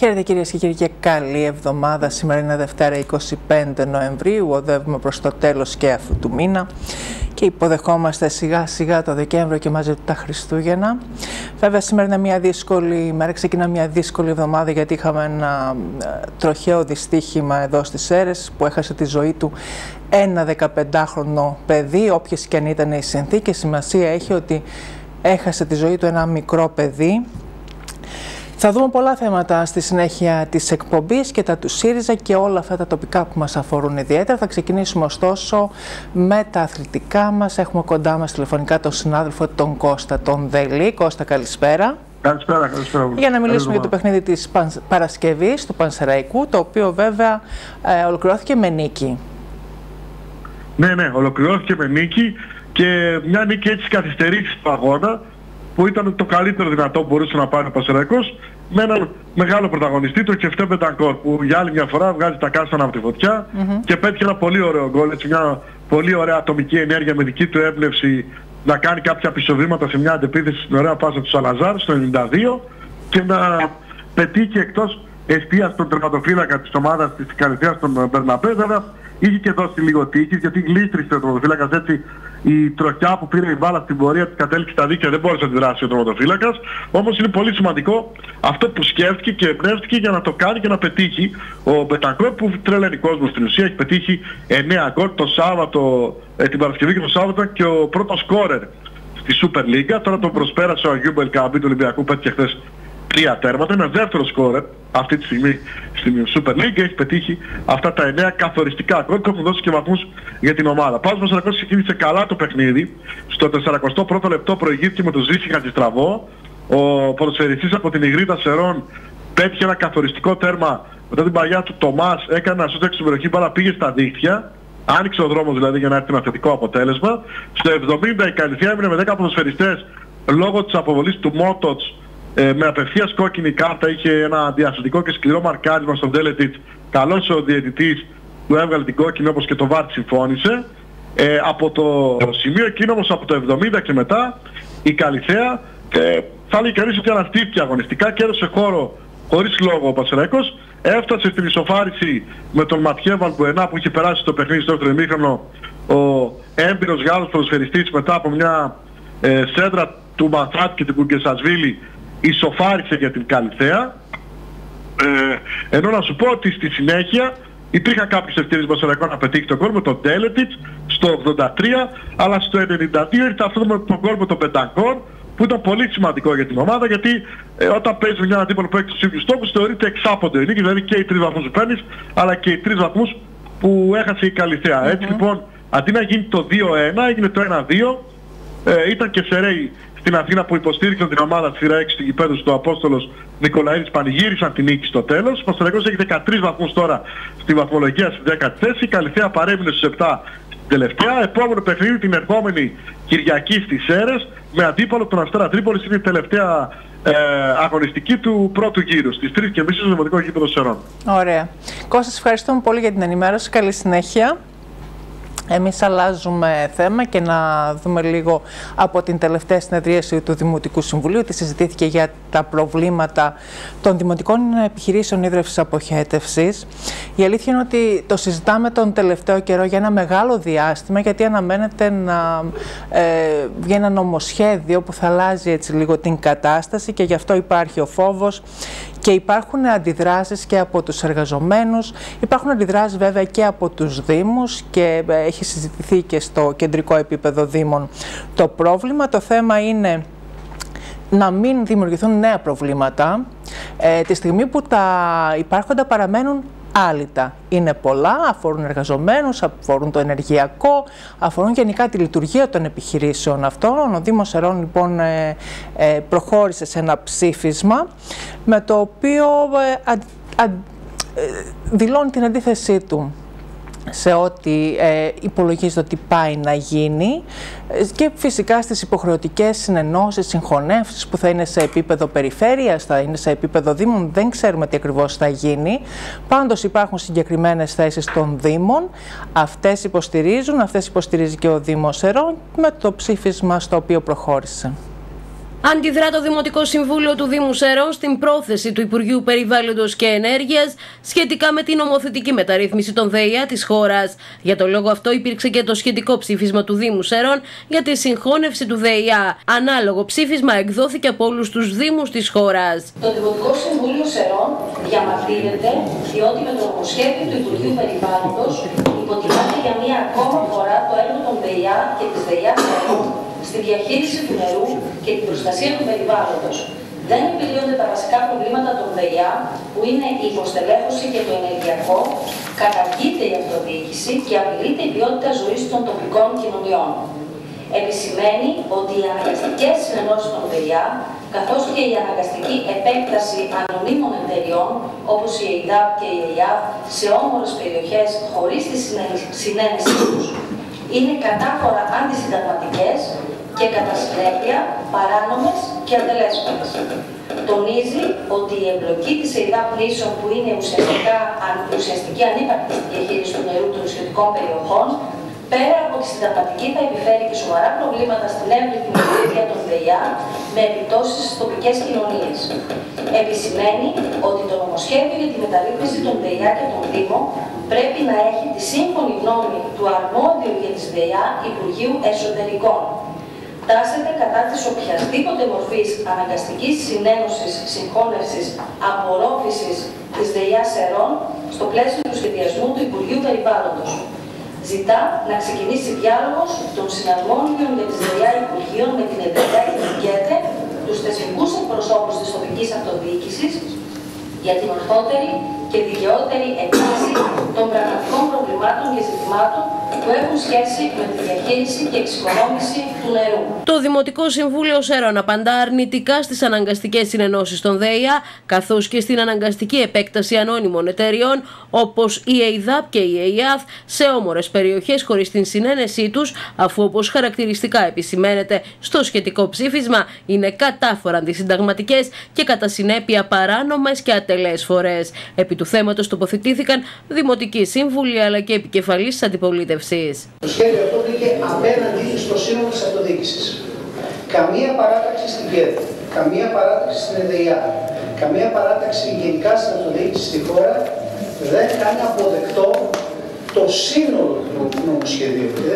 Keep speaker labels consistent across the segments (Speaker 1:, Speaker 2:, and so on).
Speaker 1: Χαίρετε κυρίες και κύριοι και καλή εβδομάδα. Σήμερα είναι Δευτέρα 25 Νοεμβρίου, οδεύουμε προς το τέλος και αυτού του μήνα και υποδεχόμαστε σιγά σιγά το Δεκέμβριο και μαζί του τα Χριστούγεννα. Βέβαια σήμερα είναι μια δύσκολη ημέρα, ξεκινά μια δύσκολη εβδομάδα γιατί είχαμε ένα τροχαίο δυστύχημα εδώ στις Σέρρες που έχασε τη ζωή του ένα 15χρονο παιδί, όποιες και αν ήταν οι συνθήκες. Σημασία έχει ότι έχασε τη ζωή του ένα μικρό παιδί. Θα δούμε πολλά θέματα στη συνέχεια της εκπομπής και τα του ΣΥΡΙΖΑ και όλα αυτά τα τοπικά που μας αφορούν ιδιαίτερα. Θα ξεκινήσουμε ωστόσο με τα αθλητικά μας. Έχουμε κοντά μας τηλεφωνικά τον συνάδελφο τον Κώστα τον Δελή. Κώστα, καλησπέρα.
Speaker 2: Καλησπέρα.
Speaker 1: Για να μιλήσουμε για το παιχνίδι της Παρασκευής του Πανσεραϊκού, το οποίο βέβαια ολοκληρώθηκε με νίκη.
Speaker 2: Ναι, ολοκληρώθηκε με νίκη και μια νίκη έτσι καθυστερήσει του αγώνα, που ήταν το καλύτερο δυνατό που μπορούσε να πάρει ο Πανσεραϊκός, με έναν μεγάλο πρωταγωνιστή, τον Κεφτέ Μπεντανκόρ, που για άλλη μια φορά βγάζει τα κάστανα από τη φωτιά και πέτυχε ένα πολύ ωραίο γκολ, έτσι μια πολύ ωραία ατομική ενέργεια με δική του έμπνευση να κάνει κάποια πισωβήματα σε μια αντεπίθεση στην ωραία πάσα του Σαλαζάρ στο 92 και να πετύχει εκτός εστίας τον τερματοφύλακα της ομάδας της Καλυθέας, τον Μπερναμπέ. Βέβαια είχε και δώσει λίγο τύχης γιατί γλίστρισε ο τερματοφύλακας, έτσι η τροχιά που πήρε η μπάλα στην πορεία της κατέληξε στα δίκτυα, δεν μπόρεσε να αντιδράσει ο τερματοφύλακας. Όμως είναι πολύ σημαντικό αυτό που σκέφτηκε και εμπνεύστηκε για να το κάνει και να πετύχει ο Μπεντανκόρ, που τρελαίνει κόσμο στην ουσία. Έχει πετύχει 9 γκολ το Σάββατο, την Παρασκευή και το Σάββατο, και ο πρώτος σκόρερ στη Super League. Τώρα τον προσπέρασε ο Αγιούμπ Ελκαμπή του Ολυμπιακού, πέτυχε χθες 3 τέρματα. Είναι δεύτερο σκόρερ αυτή τη στιγμή στην Super League. Έχει πετύχει αυτά τα 9 καθοριστικά γκολ και έχουν δώσει και βαθμούς για την ομάδα. Πάντως ο Πανσεραϊκός ξεκίνησε καλά το παιχνίδι. Στο 41ο λεπτό προηγήθηκε με τον Ζήση Χατζηστραβό. Ο ποδοσφαιριστής από την Ιγρήτα Σερών πέτυχε ένα καθοριστικό τέρμα μετά την παλιά του Τομάς. Έκανε ένα σούτ έξω στην περιοχή, μπάλα πήγε στα δίχτυα. Άνοιξε ο δρόμος δηλαδή για να έρθει ένα θετικό αποτέλεσμα. Στο 70 η Καλυθέα έμεινε με 10 ποδοσφαιριστές λόγω της αποβολής του Μότοτς. Με απευθείας κόκκινη κάρτα, είχε ένα διασωτικό και σκληρό μαρκάρισμα στον Ντέλετιτς. Καλός ο διαιτητής που έβγαλε την κόκκινη, όπως και το ΒΑΡ συμφώνησε. Από το σημείο εκείνο όμως, από το 70 και μετά, η Καλυθέα θα λέει κανείς ότι αναστήθηκε αγωνιστικά και έδωσε χώρο χωρίς λόγο ο Πανσεραϊκός. Έφτασε στην ισοφάριση με τον Ματιέ Βαλμπουενά που είχε περάσει το παιχνίδι στο δεύτερο ημίχρονο, ο έμπειρος Γάλλος ποδοσφαιριστής, μετά από μια σέντρα του Μανθάτ και την Κουγκεσασβίλη ισοφάρισε για την Καλυθέα. Ενώ να σου πω ότι στη συνέχεια υπήρχαν κάποιες ευκαιρίες Πανσεραϊκού να πετύχει τον γκολ με τον Ντέλετιτς στο 83, αλλά στο 92 ήρθε αυτό με τον γκολ με τον Μπεντανκόρ, που ήταν πολύ σημαντικό για την ομάδα, γιατί όταν παίζει μια αντίπαλο που έχει τους ίδιους στόχους θεωρείται εξάποντο η νίκη, δηλαδή και οι 3 βαθμούς που παίρνεις αλλά και οι 3 βαθμούς που έχασε η Καλυθέα. Έτσι λοιπόν, αντί να γίνει το 2-1 έγινε το 1-2. Ήταν και Σεραίοι στην Αθήνα που υποστήριξαν την ομάδα στη σειρά 6 του γηπέδου του Απόστολος Νικολαίδης, πανηγύρισαν την νίκη στο τέλος. Ο Πανσεραϊκός έχει 13 βαθμούς τώρα στη βαθμολογία στη 10η θέση. Η Καλυθέα παρέμεινε στους 7 στην τελευταία. Επόμενο παιχνίδι την ερχόμενη Κυριακή στις Σέρρες με αντίπαλο τον Αστέρα Τρίπολης. Είναι η τελευταία αγωνιστική του πρώτου γύρου στις 3:30 στο Δημοτικό Γήπεδο Σερών.
Speaker 1: Ωραία. Κώστα, σας ευχαριστούμε πολύ για την ενημέρωση. Καλή συνέχεια. Εμείς αλλάζουμε θέμα και να δούμε λίγο από την τελευταία συνεδρίαση του Δημοτικού Συμβουλίου. Τι συζητήθηκε για τα προβλήματα των δημοτικών επιχειρήσεων ίδρυυσης αποχέτευσης. Η αλήθεια είναι ότι το συζητάμε τον τελευταίο καιρό για ένα μεγάλο διάστημα, γιατί αναμένεται να βγει ένα νομοσχέδιο που θα αλλάζει έτσι λίγο την κατάσταση και γι' αυτό υπάρχει ο φόβος και υπάρχουν αντιδράσεις και από τους εργαζομένους, υπάρχουν αντιδράσεις βέβαια και από τους Δήμους και έχει συζητηθεί και στο κεντρικό επίπεδο Δήμων το πρόβλημα. Το θέμα είναι να μην δημιουργηθούν νέα προβλήματα τη στιγμή που τα υπάρχοντα παραμένουν άλυτα. Είναι πολλά, αφορούν εργαζομένους, αφορούν το ενεργειακό, αφορούν γενικά τη λειτουργία των επιχειρήσεων αυτών. Ο Δήμος Σερών λοιπόν προχώρησε σε ένα ψήφισμα με το οποίο δηλώνει την αντίθεσή του σε ό,τι υπολογίζεται ότι πάει να γίνει και φυσικά στις υποχρεωτικές συνενώσεις, συγχωνεύσεις που θα είναι σε επίπεδο περιφέρειας, θα είναι σε επίπεδο Δήμων, δεν ξέρουμε τι ακριβώς θα γίνει. Πάντως υπάρχουν συγκεκριμένες θέσεις των Δήμων, αυτές υποστηρίζουν, αυτές υποστηρίζει και ο Δήμος Σερών με το ψήφισμα στο οποίο προχώρησε.
Speaker 3: Αντιδρά το Δημοτικό Συμβούλιο του Δήμου Σερών στην πρόθεση του Υπουργείου Περιβάλλοντος και Ενέργειας σχετικά με την νομοθετική μεταρρύθμιση των ΔΕΙΑ της χώρας. Για τον λόγο αυτό υπήρξε και το σχετικό ψήφισμα του Δήμου Σερών για τη συγχώνευση του ΔΕΙΑ. Ανάλογο ψήφισμα εκδόθηκε από όλους τους Δήμους της χώρας.
Speaker 4: Το Δημοτικό Συμβούλιο Σερών διαμαρτύρεται διότι με το νομοσχέδιο του Υπουργείου Περιβάλλοντος υποτιμάται για μία ακόμα φορά το έργο των ΔΕΙΑ και της ΔΕΙΑ Σερών στη διαχείριση του νερού και την προστασία του περιβάλλοντος. Δεν επιλύονται τα βασικά προβλήματα των ΔΕΙΑ, που είναι η υποστελέχωση και το ενεργειακό, καταργείται η αυτοδιοίκηση και απειλείται η ποιότητα ζωής των τοπικών κοινωνιών. Επισημαίνει ότι οι αναγκαστικές συνενώσεις των ΔΕΙΑ, καθώς και η αναγκαστική επέκταση ανωνύμων εταιριών, όπως η ΕΙΔΑΠ και η ΕΙΑΒ, σε όμορες περιοχές χωρίς τη συνένεσή τους, είναι κατάφορα αντισυνταγματικές και κατά συνέπεια παράνομες και ατελέσπατες. Τονίζει ότι η εμπλοκή της ΕΙΔΑΠ νήσων, που είναι ουσιαστική ανύπαρκτη στη διαχείριση του νερού των νησιωτικών περιοχών, πέρα από τη συνταγματική θα επιφέρει και σοβαρά προβλήματα στην εύρυθμη λειτουργία των ΔΕΙΑ με επιπτώσεις στις τοπικές κοινωνίες. Επισημαίνει ότι το νομοσχέδιο για τη μεταρρύθμιση των ΔΕΙΑ και των Δήμων πρέπει να έχει τη σύμφωνη γνώμη του αρμόδιου για τις ΔΕΙΑ Υπουργείου Εσωτερικών. Τάσεται κατά της οποιασδήποτε μορφής αναγκαστικής συνένωσης, συγχώνευσης, απορρόφησης της ΔΕΙΑ Σερών στο πλαίσιο του σχεδιασμού του Υπουργείου Περιβάλλοντος. Ζητά να ξεκινήσει διάλογος των συναρμόδιων για τις ΔΕΙΑ Υπουργείων με την ΕΔΕΔΑ και την ΚΕΤΕ, τους θεσμικούς εκπροσώπους της τοπικής αυτοδιοίκησης, για την ορθότερη και δικαιότερη εκκίνηση των πραγματικών προβλημάτων και ζητημάτων που έχουν σχέση με τη διαχείριση και εξοικονόμηση του νερού.
Speaker 3: Το Δημοτικό Συμβούλιο Σερών απαντά αρνητικά στις αναγκαστικές συνενώσεις των ΔΕΙΑ, καθώς και στην αναγκαστική επέκταση ανώνυμων εταιριών, όπως η ΕΙΔΑΠ και η ΕΙΑΒ, σε όμορες περιοχές χωρίς την συνένεσή τους, αφού, όπως χαρακτηριστικά επισημαίνεται στο σχετικό ψήφισμα, είναι κατάφορα αντισυνταγματικές και κατά συνέπεια παράνομες και ατελέσφορες. Επί του θέματος τοποθετήθηκαν δημοτικοί σύμβουλοι αλλά και επικεφαλής της αντιπολίτευσης.
Speaker 5: Το σχέδιο αυτό μπήκε απέναντι στο σύνολο της αυτοδιοίκησης. Καμία παράταξη στην ΚΕΔ, καμία παράταξη στην ΕΔΕΙΑ, καμία παράταξη γενικά στην αυτοδιοίκηση στη χώρα δεν κάνει αποδεκτό το σύνολο του νομοσχεδίου. Και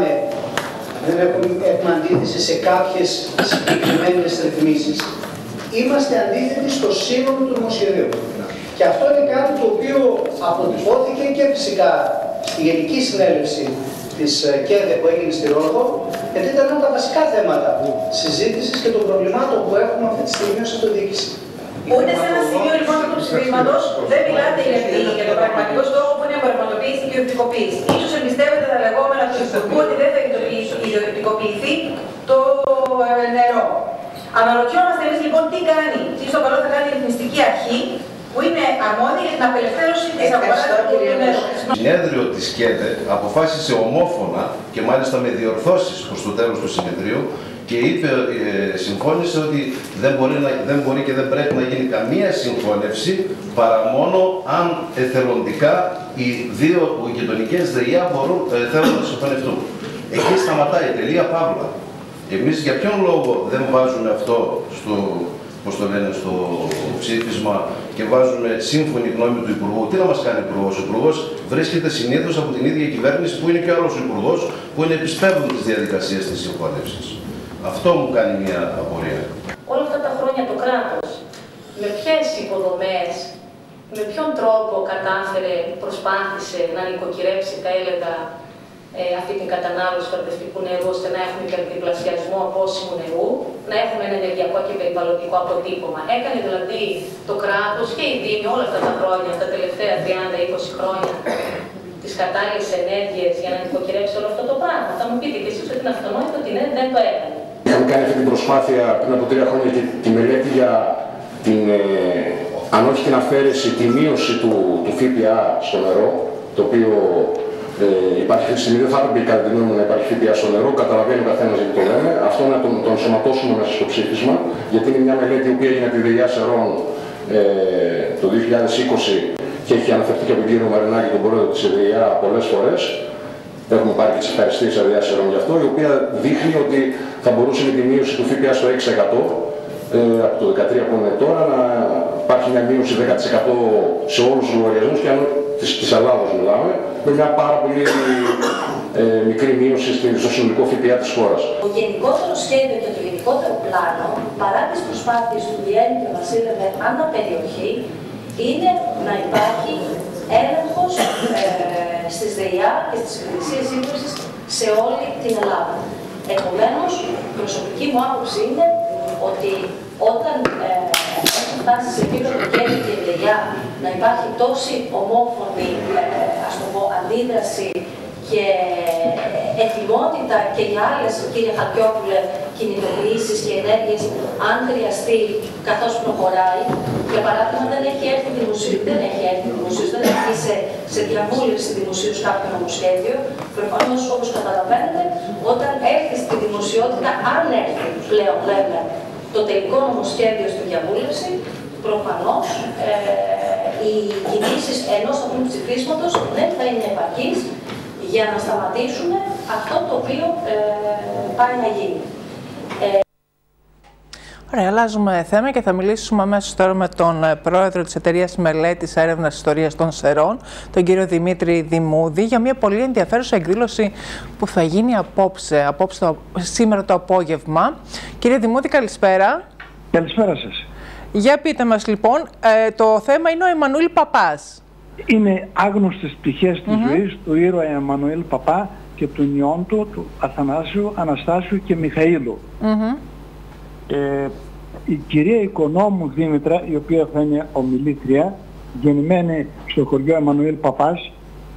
Speaker 5: δεν έχουμε αντίθεση σε κάποιες συγκεκριμένες ρυθμίσεις. Είμαστε αντίθετοι στο σύνολο του νομοσχεδίου. Και αυτό είναι κάτι το οποίο αποτυπώθηκε και φυσικά στη Γενική Συνέλευση της ΚΕΔΕ που έγινε στη Ρόδο, γιατί ήταν ένα από τα βασικά θέματα συζήτησης και των προβλημάτων που έχουμε αυτή τη στιγμή ως αυτοδιοίκηση.
Speaker 6: Ούτε σε ένα σημείο λοιπόν του ψηφίσματος δεν μιλάτε για το πραγματικό στόχο που είναι η πραγματοποίηση και η ιδιωτικοποίηση. Ίσως εμπιστεύετε τα λεγόμενα του Υπουργού ότι δεν θα ιδιωτικοποιηθεί το νερό. Αναρωτιόμαστε εμείς λοιπόν τι κάνει. Τι στο καλό θα κάνει η ρυθμιστική αρχή, που είναι αρμόδια για την απελευθέρωση της αγοράς του νερού.
Speaker 7: Το συνέδριο της ΚΕΔΕ αποφάσισε ομόφωνα και μάλιστα με διορθώσεις προς το τέλος του συνεδρίου και συμφώνησε ότι δεν μπορεί και δεν πρέπει να γίνει καμία συγχώνευση παρά μόνο αν εθελοντικά οι δύο γειτονικές ΔΕΙΑ θέλουν να συγχωνευτούν. Εκεί σταματάει, τελεία παύλα. Εμείς για ποιον λόγο δεν βάζουμε αυτό στο ψήφισμα και βάζουμε σύμφωνη γνώμη του Υπουργού? Τι να μας κάνει ο Υπουργός? Ο Υπουργός βρίσκεται συνήθως από την ίδια κυβέρνηση που είναι και άλλος ο Υπουργός, που είναι επισπεύδουν τις διαδικασίες της συγχώνευσης. Αυτό μου κάνει μια απορία.
Speaker 4: Όλα αυτά τα χρόνια το κράτος με ποιες υποδομές, με ποιον τρόπο προσπάθησε να νοικοκυρέψει, θα έλεγα, αυτή την κατανάλωση φαρμακευτικού νερού, ώστε να έχουμε υπερδιπλασιασμό απόσιμου νερού, να έχουμε ένα ενεργειακό και περιβαλλοντικό αποτύπωμα. Έκανε δηλαδή το κράτος και οι Δήμοι όλα αυτά τα χρόνια, τα τελευταία 30-20 χρόνια, τις κατάλληλες ενέργειες για να νοικοκυρέψει όλο αυτό το πράγμα? Θα μου πείτε και εσείς ότι είναι αυτονόητο ότι δεν το έκανε.
Speaker 8: Είχαμε κάνει αυτή την προσπάθεια πριν από 3 χρόνια και τη μελέτη για την, αν όχι την αφαίρεση, τη μείωση του ΦΠΑ στο νερό, το οποίο υπάρχει αυτή τη στιγμή, δεν θα έπρεπε κατά τη γνώμη μου να υπάρχει ΦΠΑ στο νερό, καταλαβαίνει ο καθένας γιατί το λέμε. Αυτό να το ενσωματώσουμε μέσα στο ψήφισμα, γιατί είναι μια μελέτη που έγινε από τη ΔΕΙΑ Σερών το 2020 και έχει αναφερθεί και από τον κύριο Μαρινάκη, τον πρόεδρο της ΔΕΙΑ, πολλές φορές. Έχουμε πάρει και τις ευχαριστίες της ΔΕΙΑ Σερών γι' αυτό, η οποία δείχνει ότι θα μπορούσε με τη μείωση του ΦΠΑ στο 6% από το 2013 που είναι τώρα, να υπάρχει μια μείωση 10% σε όλους τους λογαριασμούς και αν της Ελλάδος μιλάμε, με μια πάρα πολύ μικρή μείωση στο συνολικό ΦΠΑ της χώρας.
Speaker 4: Το γενικότερο σχέδιο και το γενικότερο πλάνο, παρά τις προσπάθειες του Βιέννη και βασίλευε ανά περιοχή, είναι να υπάρχει έλεγχος στις ΔΕΙΑ και στις υπηρεσίες σύγκρουσης σε όλη την Ελλάδα. Επομένως, η προσωπική μου άποψη είναι ότι όταν έχει φτάσει σε επίπεδο Βιέννη και ΔΕΙΑ να υπάρχει τόση ομόφωνη αντίδραση και ετοιμότητα και για άλλες, κύριε Χαλκιόπουλε, κινητοποιήσεις και ενέργειες, αν χρειαστεί, καθώς προχωράει. Για παράδειγμα, δεν έχει έρθει δημοσίως, δεν έχει σε διαβούλευση δημοσίως κάποιο νομοσχέδιο. Προφανώς, όπως καταλαβαίνετε, όταν έρθει στη δημοσιότητα, αν έρθει πλέον, λέμε, το τελικό νομοσχέδιο στη διαβούλευση, προφανώς οι κινήσεις ενός αυτού του ψηφίσματος δεν θα είναι επαρκείς για να σταματήσουμε αυτό το οποίο πάει να γίνει.
Speaker 1: Ωραία, αλλάζουμε θέμα και θα μιλήσουμε αμέσως τώρα με τον πρόεδρο της Εταιρείας Μελέτης Έρευνας Ιστορίας των Σερών, τον κύριο Δημήτρη Δημούδη, για μια πολύ ενδιαφέρουσα εκδήλωση που θα γίνει σήμερα το απόγευμα. Κύριε Δημούδη, καλησπέρα.
Speaker 9: Καλησπέρα σας.
Speaker 1: Για πείτε μας λοιπόν, το θέμα είναι ο Εμμανουήλ Παπάς.
Speaker 9: Είναι άγνωστες πτυχές της ζωής του ήρωα Εμμανουήλ Παπά και του νιών του Αθανάσιου, Αναστάσιου και Μιχαήλου. Η κυρία Οικονόμου Δήμητρα, η οποία θα είναι ομιλήτρια, γεννημένη στο χωριό Εμμανουήλ Παπάς,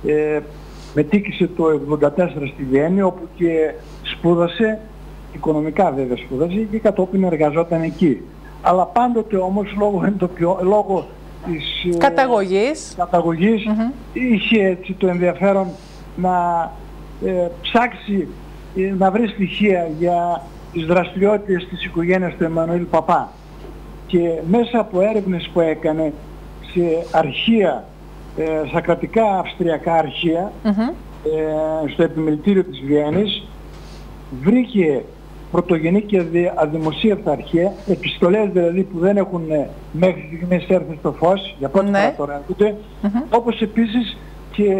Speaker 9: μετήκησε το 1974 στη Βιέννη, όπου και σπούδασε, οικονομικά βέβαια σπούδασε, και κατόπιν εργαζόταν εκεί. Αλλά πάντοτε όμως λόγω της καταγωγής είχε έτσι το ενδιαφέρον να ψάξει, να βρει στοιχεία για τις δραστηριότητες της οικογένειας του Εμμανουήλ Παπά. Και μέσα από έρευνες που έκανε σε αρχεία, στα κρατικά αυστριακά αρχεία, στο επιμελητήριο της Βιέννης, βρήκε πρωτογενή και αδημοσίευτα αρχεία, επιστολές δηλαδή που δεν έχουν μέχρι στιγμής έρθει στο φως, για πρώτη φορά τώρα έρχονται, όπως επίσης και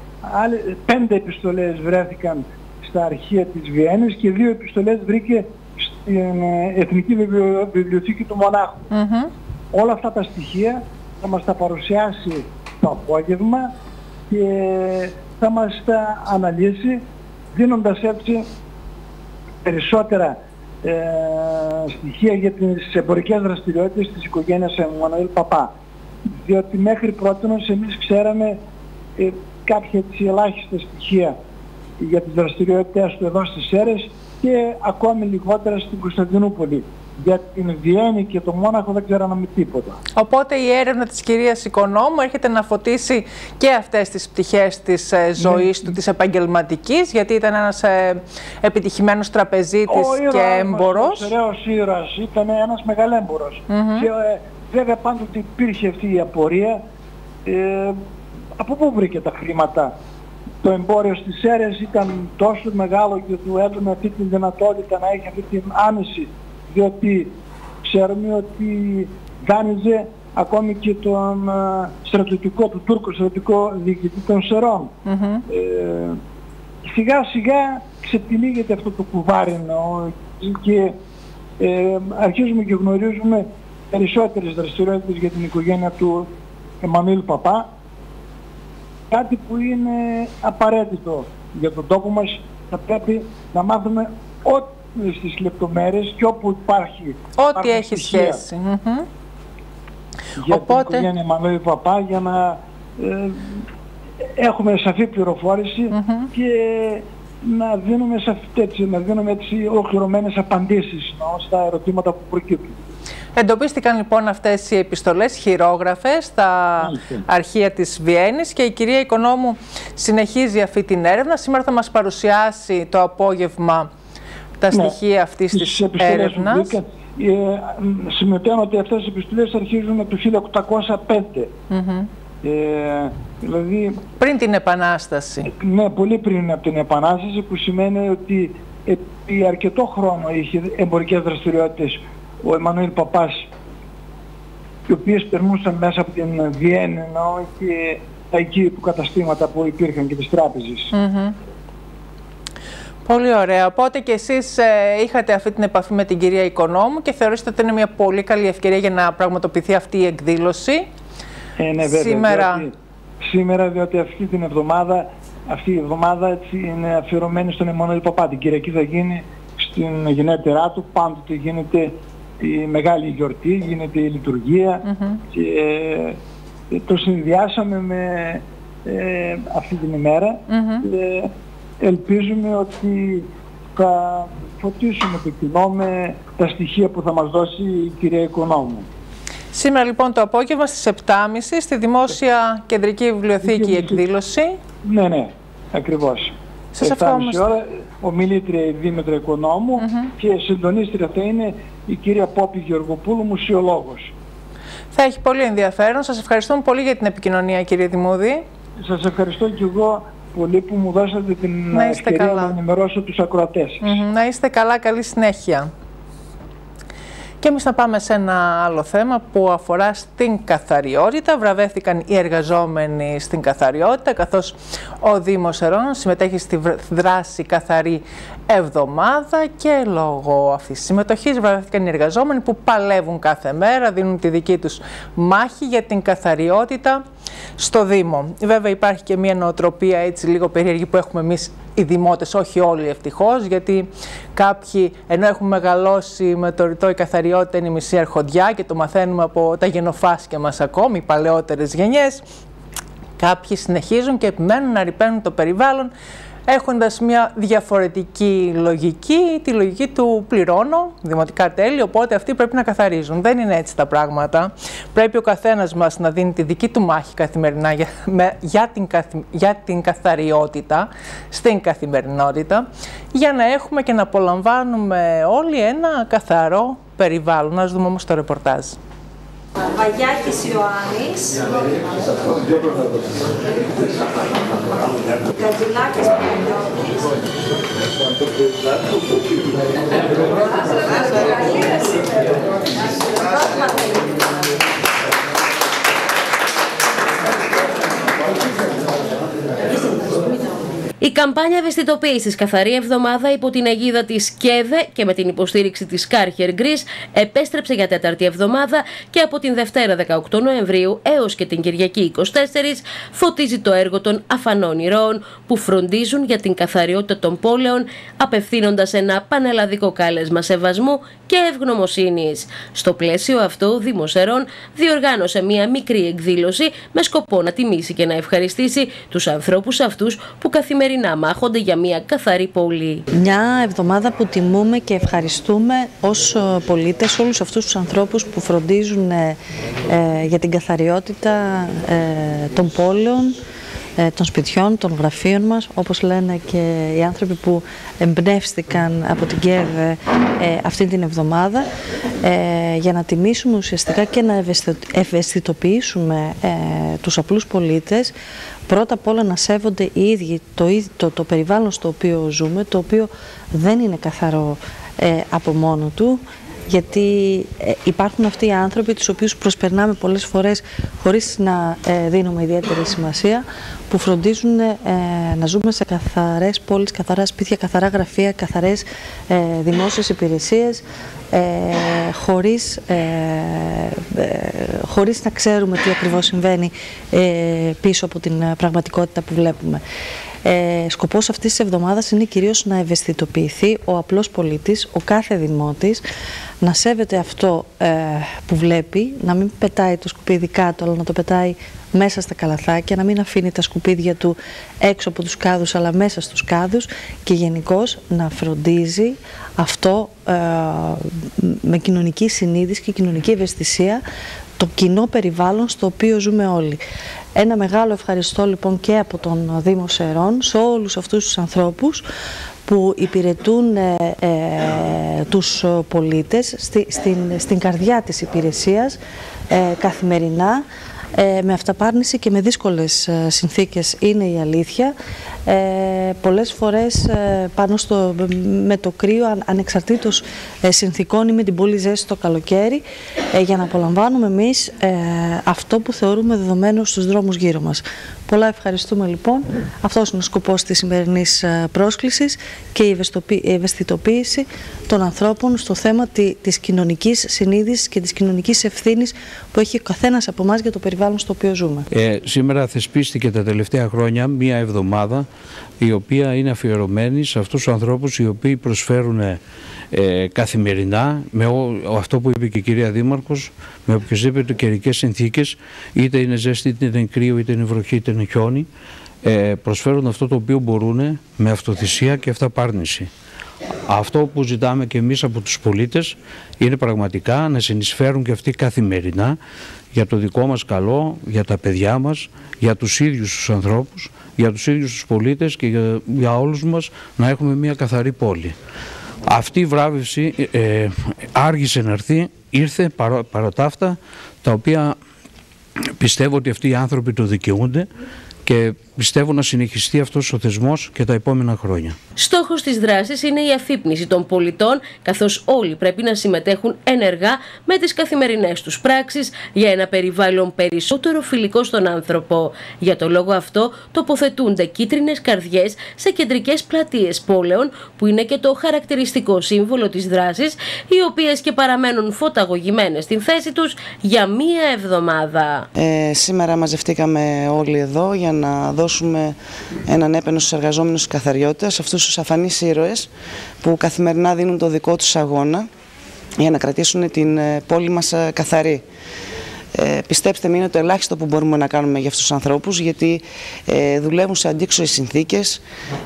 Speaker 9: 5 επιστολές βρέθηκαν στα αρχεία της Βιέννης και 2 επιστολές βρήκε στην Εθνική Βιβλιοθήκη του Μονάχου. Όλα αυτά τα στοιχεία θα μας τα παρουσιάσει το απόγευμα και θα μας τα αναλύσει, δίνοντας έτσι περισσότερα στοιχεία για τις εμπορικές δραστηριότητες της οικογένειας Εμμανουήλ Παπά. Διότι μέχρι πρότινος εμείς ξέραμε κάποια ελάχιστα στοιχεία για τις δραστηριότητες του εδώ στις Σέρρες και ακόμη λιγότερα στην Κωνσταντινούπολη. Για την Βιέννη και το Μόναχο δεν ξέραμε τίποτα.
Speaker 1: Οπότε η έρευνα της κυρίας Οικονόμου έρχεται να φωτίσει και αυτές τις πτυχές της ζωής του, της επαγγελματικής, γιατί ήταν ένας επιτυχημένος τραπεζίτης και έμπορος.
Speaker 9: Ο ωραίος ήρωας, ήταν ένας μεγαλέμπορος. Και βέβαια πάντοτε υπήρχε αυτή η απορία, από πού βρήκε τα χρήματα. Το εμπόριο στις Σέρρες ήταν τόσο μεγάλο και του έδωνε αυτή τη δυνατότητα να έχει αυτή την άνεση, διότι ξέρουμε ότι δάνειζε ακόμη και τον τον Τούρκο στρατιωτικό διοικητή των Σερών. Σιγά σιγά ξετυλίγεται αυτό το κουβάρινο και αρχίζουμε και γνωρίζουμε περισσότερες δραστηριότητες για την οικογένεια του Εμμανουήλ Παπά, κάτι που είναι απαραίτητο για τον τόπο μας. Θα πρέπει να μάθουμε στις λεπτομέρειες και όπου υπάρχει
Speaker 1: ό,τι έχει σχέση
Speaker 9: για την οικογένεια Εμμανουήλ Παπά, για να έχουμε σαφή πληροφόρηση και να δίνουμε έτσι ολοκληρωμένες απαντήσεις στα ερωτήματα που προκύπτουν.
Speaker 1: Εντοπίστηκαν λοιπόν αυτές οι επιστολές χειρόγραφες στα αρχεία της Βιέννης και η κυρία Οικονόμου συνεχίζει αυτή την έρευνα. Σήμερα θα μας παρουσιάσει το απόγευμα τα στοιχεία αυτής της έρευνας.
Speaker 9: Συμμετέχουν ότι αυτές οι επιστολές αρχίζουν το 1805. Δηλαδή,
Speaker 1: πριν την Επανάσταση.
Speaker 9: Ναι, πολύ πριν από την Επανάσταση, που σημαίνει ότι επί αρκετό χρόνο είχε εμπορικές δραστηριότητες ο Εμμανουήλ Παπάς, οι οποίες περνούσαν μέσα από την Βιέννη, και τα εκεί του καταστήματα που υπήρχαν και τις τράπεζες.
Speaker 1: Πολύ ωραία. Οπότε και εσείς είχατε αυτή την επαφή με την κυρία Οικονόμου και θεωρήσατε ότι είναι μια πολύ καλή ευκαιρία για να πραγματοποιηθεί αυτή η εκδήλωση.
Speaker 9: Ναι, βέβαια. Σήμερα, διότι αυτή η εβδομάδα έτσι, είναι αφιερωμένη στον Εμμανουήλ Παπά. Την Κυριακή θα γίνει στην γενέτειρά του, πάντοτε γίνεται η μεγάλη γιορτή, γίνεται η λειτουργία και το συνδυάσαμε με αυτή την ημέρα. Ελπίζουμε ότι θα φωτίσουμε το κοινό με τα στοιχεία που θα μας δώσει η κυρία Οικονόμου. Σήμερα λοιπόν το απόγευμα στις 7.30 στη Δημόσια Κεντρική Βιβλιοθήκη η εκδήλωση. Ναι, ακριβώς. Σας ευχαριστώ. Ώρα ομιλήτρια η Δήμητρα Οικονόμου και συντονίστρια θα είναι η κυρία Πόπη Γεωργοπούλου, μουσιολόγος. Θα έχει πολύ ενδιαφέρον. Σας ευχαριστούμε πολύ για την επικοινωνία, κύριε Δημούδη. Σας ευχαριστώ και εγώ πολύ που μου δώσατε την ευκαιρία να ενημερώσω τους ακροατές σας. Να είστε καλά, καλή συνέχεια. Και εμείς θα πάμε σε ένα άλλο θέμα που αφορά στην καθαριότητα. Βραβεύτηκαν οι εργαζόμενοι στην καθαριότητα, καθώς ο Δήμος Ερών συμμετέχει στη δράση Καθαρή Εβδομάδα και λόγω αυτής της συμμετοχής βραβεύτηκαν οι εργαζόμενοι που παλεύουν κάθε μέρα, δίνουν τη δική τους μάχη για την καθαριότητα στο Δήμο. Βέβαια υπάρχει και μια νοοτροπία έτσι λίγο περίεργη που έχουμε εμείς οι δημότες, όχι όλοι ευτυχώς, γιατί κάποιοι, ενώ έχουν μεγαλώσει με το ρητό η καθαριότητα είναι η μισή αρχοντιά και το μαθαίνουμε από τα γενοφάσκια μας ακόμη, οι παλαιότερες γενιές, κάποιοι συνεχίζουν και επιμένουν να ρυπαίνουν το περιβάλλον έχοντας μια διαφορετική λογική, τη λογική του πληρώνω, δημοτικά τέλη, οπότε αυτοί πρέπει να καθαρίζουν. Δεν είναι έτσι τα πράγματα. Πρέπει ο καθένας μας να δίνει τη δική του μάχη καθημερινά για την καθαριότητα, στην καθημερινότητα, για να έχουμε και να απολαμβάνουμε όλοι ένα καθαρό περιβάλλον. Ας δούμε όμως το ρεπορτάζ.
Speaker 10: Βαγιάκης Ιωάννης, Κατζουλάκης Παναγιώτης,
Speaker 3: Η καμπάνια ευαισθητοποίησης Καθαρή Εβδομάδα υπό την αιγίδα της ΚΕΔΕ και με την υποστήριξη της Karcher Greece επέστρεψε για τέταρτη εβδομάδα και από την Δευτέρα 18 Νοεμβρίου έως και την Κυριακή 24 φωτίζει το έργο των αφανών ηρώων που φροντίζουν για την καθαριότητα των πόλεων, απευθύνοντας ένα πανελλαδικό κάλεσμα σεβασμού και ευγνωμοσύνης. Στο πλαίσιο αυτό, ο Δήμος Ερών διοργάνωσε μια μικρή εκδήλωση με σκοπό να τιμήσει και να ευχαριστήσει τους ανθρώπους αυτούς που καθημερινά μάχονται για μια καθαρή πόλη.
Speaker 11: Μια εβδομάδα που τιμούμε και ευχαριστούμε ως πολίτες όλους αυτούς τους ανθρώπους που φροντίζουν για την καθαριότητα των πόλεων, των σπιτιών, των γραφείων μας, όπως λένε και οι άνθρωποι που εμπνεύστηκαν από την ΚΕΔΕ αυτή την εβδομάδα, για να τιμήσουμε ουσιαστικά και να ευαισθητοποιήσουμε τους απλούς πολίτες, πρώτα απ' όλα να σέβονται οι ίδιοι το περιβάλλον στο οποίο ζούμε, το οποίο δεν είναι καθαρό από μόνο του, γιατί υπάρχουν αυτοί οι άνθρωποι τους οποίους προσπερνάμε πολλές φορές χωρίς να δίνουμε ιδιαίτερη σημασία, που φροντίζουν να ζούμε σε καθαρές πόλεις, καθαρά σπίτια, καθαρά γραφεία, καθαρές δημόσιες υπηρεσίες, χωρίς να ξέρουμε τι ακριβώς συμβαίνει πίσω από την πραγματικότητα που βλέπουμε. Σκοπός αυτής της εβδομάδας είναι κυρίως να ευαισθητοποιηθεί ο απλός πολίτης, ο κάθε δημότης, να σέβεται αυτό που βλέπει, να μην πετάει το σκουπίδι κάτω, αλλά να το πετάει μέσα στα καλαθάκια, να μην αφήνει τα σκουπίδια του έξω από τους κάδους, αλλά μέσα στους κάδους, και γενικώς να φροντίζει αυτό με κοινωνική συνείδηση και κοινωνική ευαισθησία το κοινό περιβάλλον στο οποίο ζούμε όλοι. Ένα μεγάλο ευχαριστώ λοιπόν και από τον Δήμο Ερών σε όλους αυτούς τους ανθρώπους που υπηρετούν τους πολίτες στην καρδιά της υπηρεσίας καθημερινά, με αυταπάρνηση και με δύσκολες συνθήκες, είναι η αλήθεια, πολλές φορές πάνω με το κρύο, ανεξαρτήτως συνθηκών ή με την πολύ ζέστη το καλοκαίρι, για να απολαμβάνουμε εμείς αυτό που θεωρούμε δεδομένο στους δρόμους γύρω μας. Πολλά ευχαριστούμε λοιπόν. Αυτός είναι ο σκοπός της σημερινής πρόσκλησης και η ευαισθητοποίηση των ανθρώπων στο θέμα της κοινωνικής συνείδησης και της κοινωνικής ευθύνης που έχει ο καθένας από εμάς για το περιβάλλον στο οποίο ζούμε.
Speaker 12: Σήμερα θεσπίστηκε τα τελευταία χρόνια μία εβδομάδα η οποία είναι αφιερωμένη σε αυτούς τους ανθρώπους οι οποίοι προσφέρουν καθημερινά, με αυτό που είπε και η κυρία Δήμαρχος, με οποιασδήποτε καιρικές συνθήκες, είτε είναι ζέστη, είτε είναι κρύο, είτε είναι βροχή, είτε είναι χιόνι, προσφέρουν αυτό το οποίο μπορούν με αυτοθυσία και αυταπάρνηση. Αυτό που ζητάμε και εμείς από τους πολίτες είναι πραγματικά να συνεισφέρουν και αυτοί καθημερινά για το δικό μας καλό, για τα παιδιά μας, για τους ίδιους τους ανθρώπους, για τους ίδιους τους πολίτες και για όλους μας να έχουμε μια καθαρή πόλη. Αυτή η βράβευση άργησε να έρθει, ήρθε παρά τα αυτά, τα οποία πιστεύω ότι αυτοί οι άνθρωποι το δικαιούνται και πιστεύω να συνεχιστεί αυτός ο θεσμός και τα επόμενα χρόνια.
Speaker 3: Στόχος της δράσης είναι η αφύπνιση των πολιτών, καθώς όλοι πρέπει να συμμετέχουν ενεργά με τις καθημερινές τους πράξεις για ένα περιβάλλον περισσότερο φιλικό στον άνθρωπο. Για το λόγο αυτό τοποθετούνται κίτρινες καρδιές σε κεντρικές πλατείες πόλεων, που είναι και το χαρακτηριστικό σύμβολο της δράσης, οι οποίες και παραμένουν φωταγωγημένες στην θέση τους για μία εβδομάδα.
Speaker 13: Σήμερα μαζευτήκαμε όλοι εδώ για να δώσουμε έναν έπαινο στους εργαζόμενους της καθαριότητας, αυτούς τους αφανείς ήρωες που καθημερινά δίνουν το δικό τους αγώνα για να κρατήσουν την πόλη μας καθαρή. Πιστέψτε με, είναι το ελάχιστο που μπορούμε να κάνουμε για αυτούς τους ανθρώπους, γιατί δουλεύουν σε αντίξωες συνθήκες,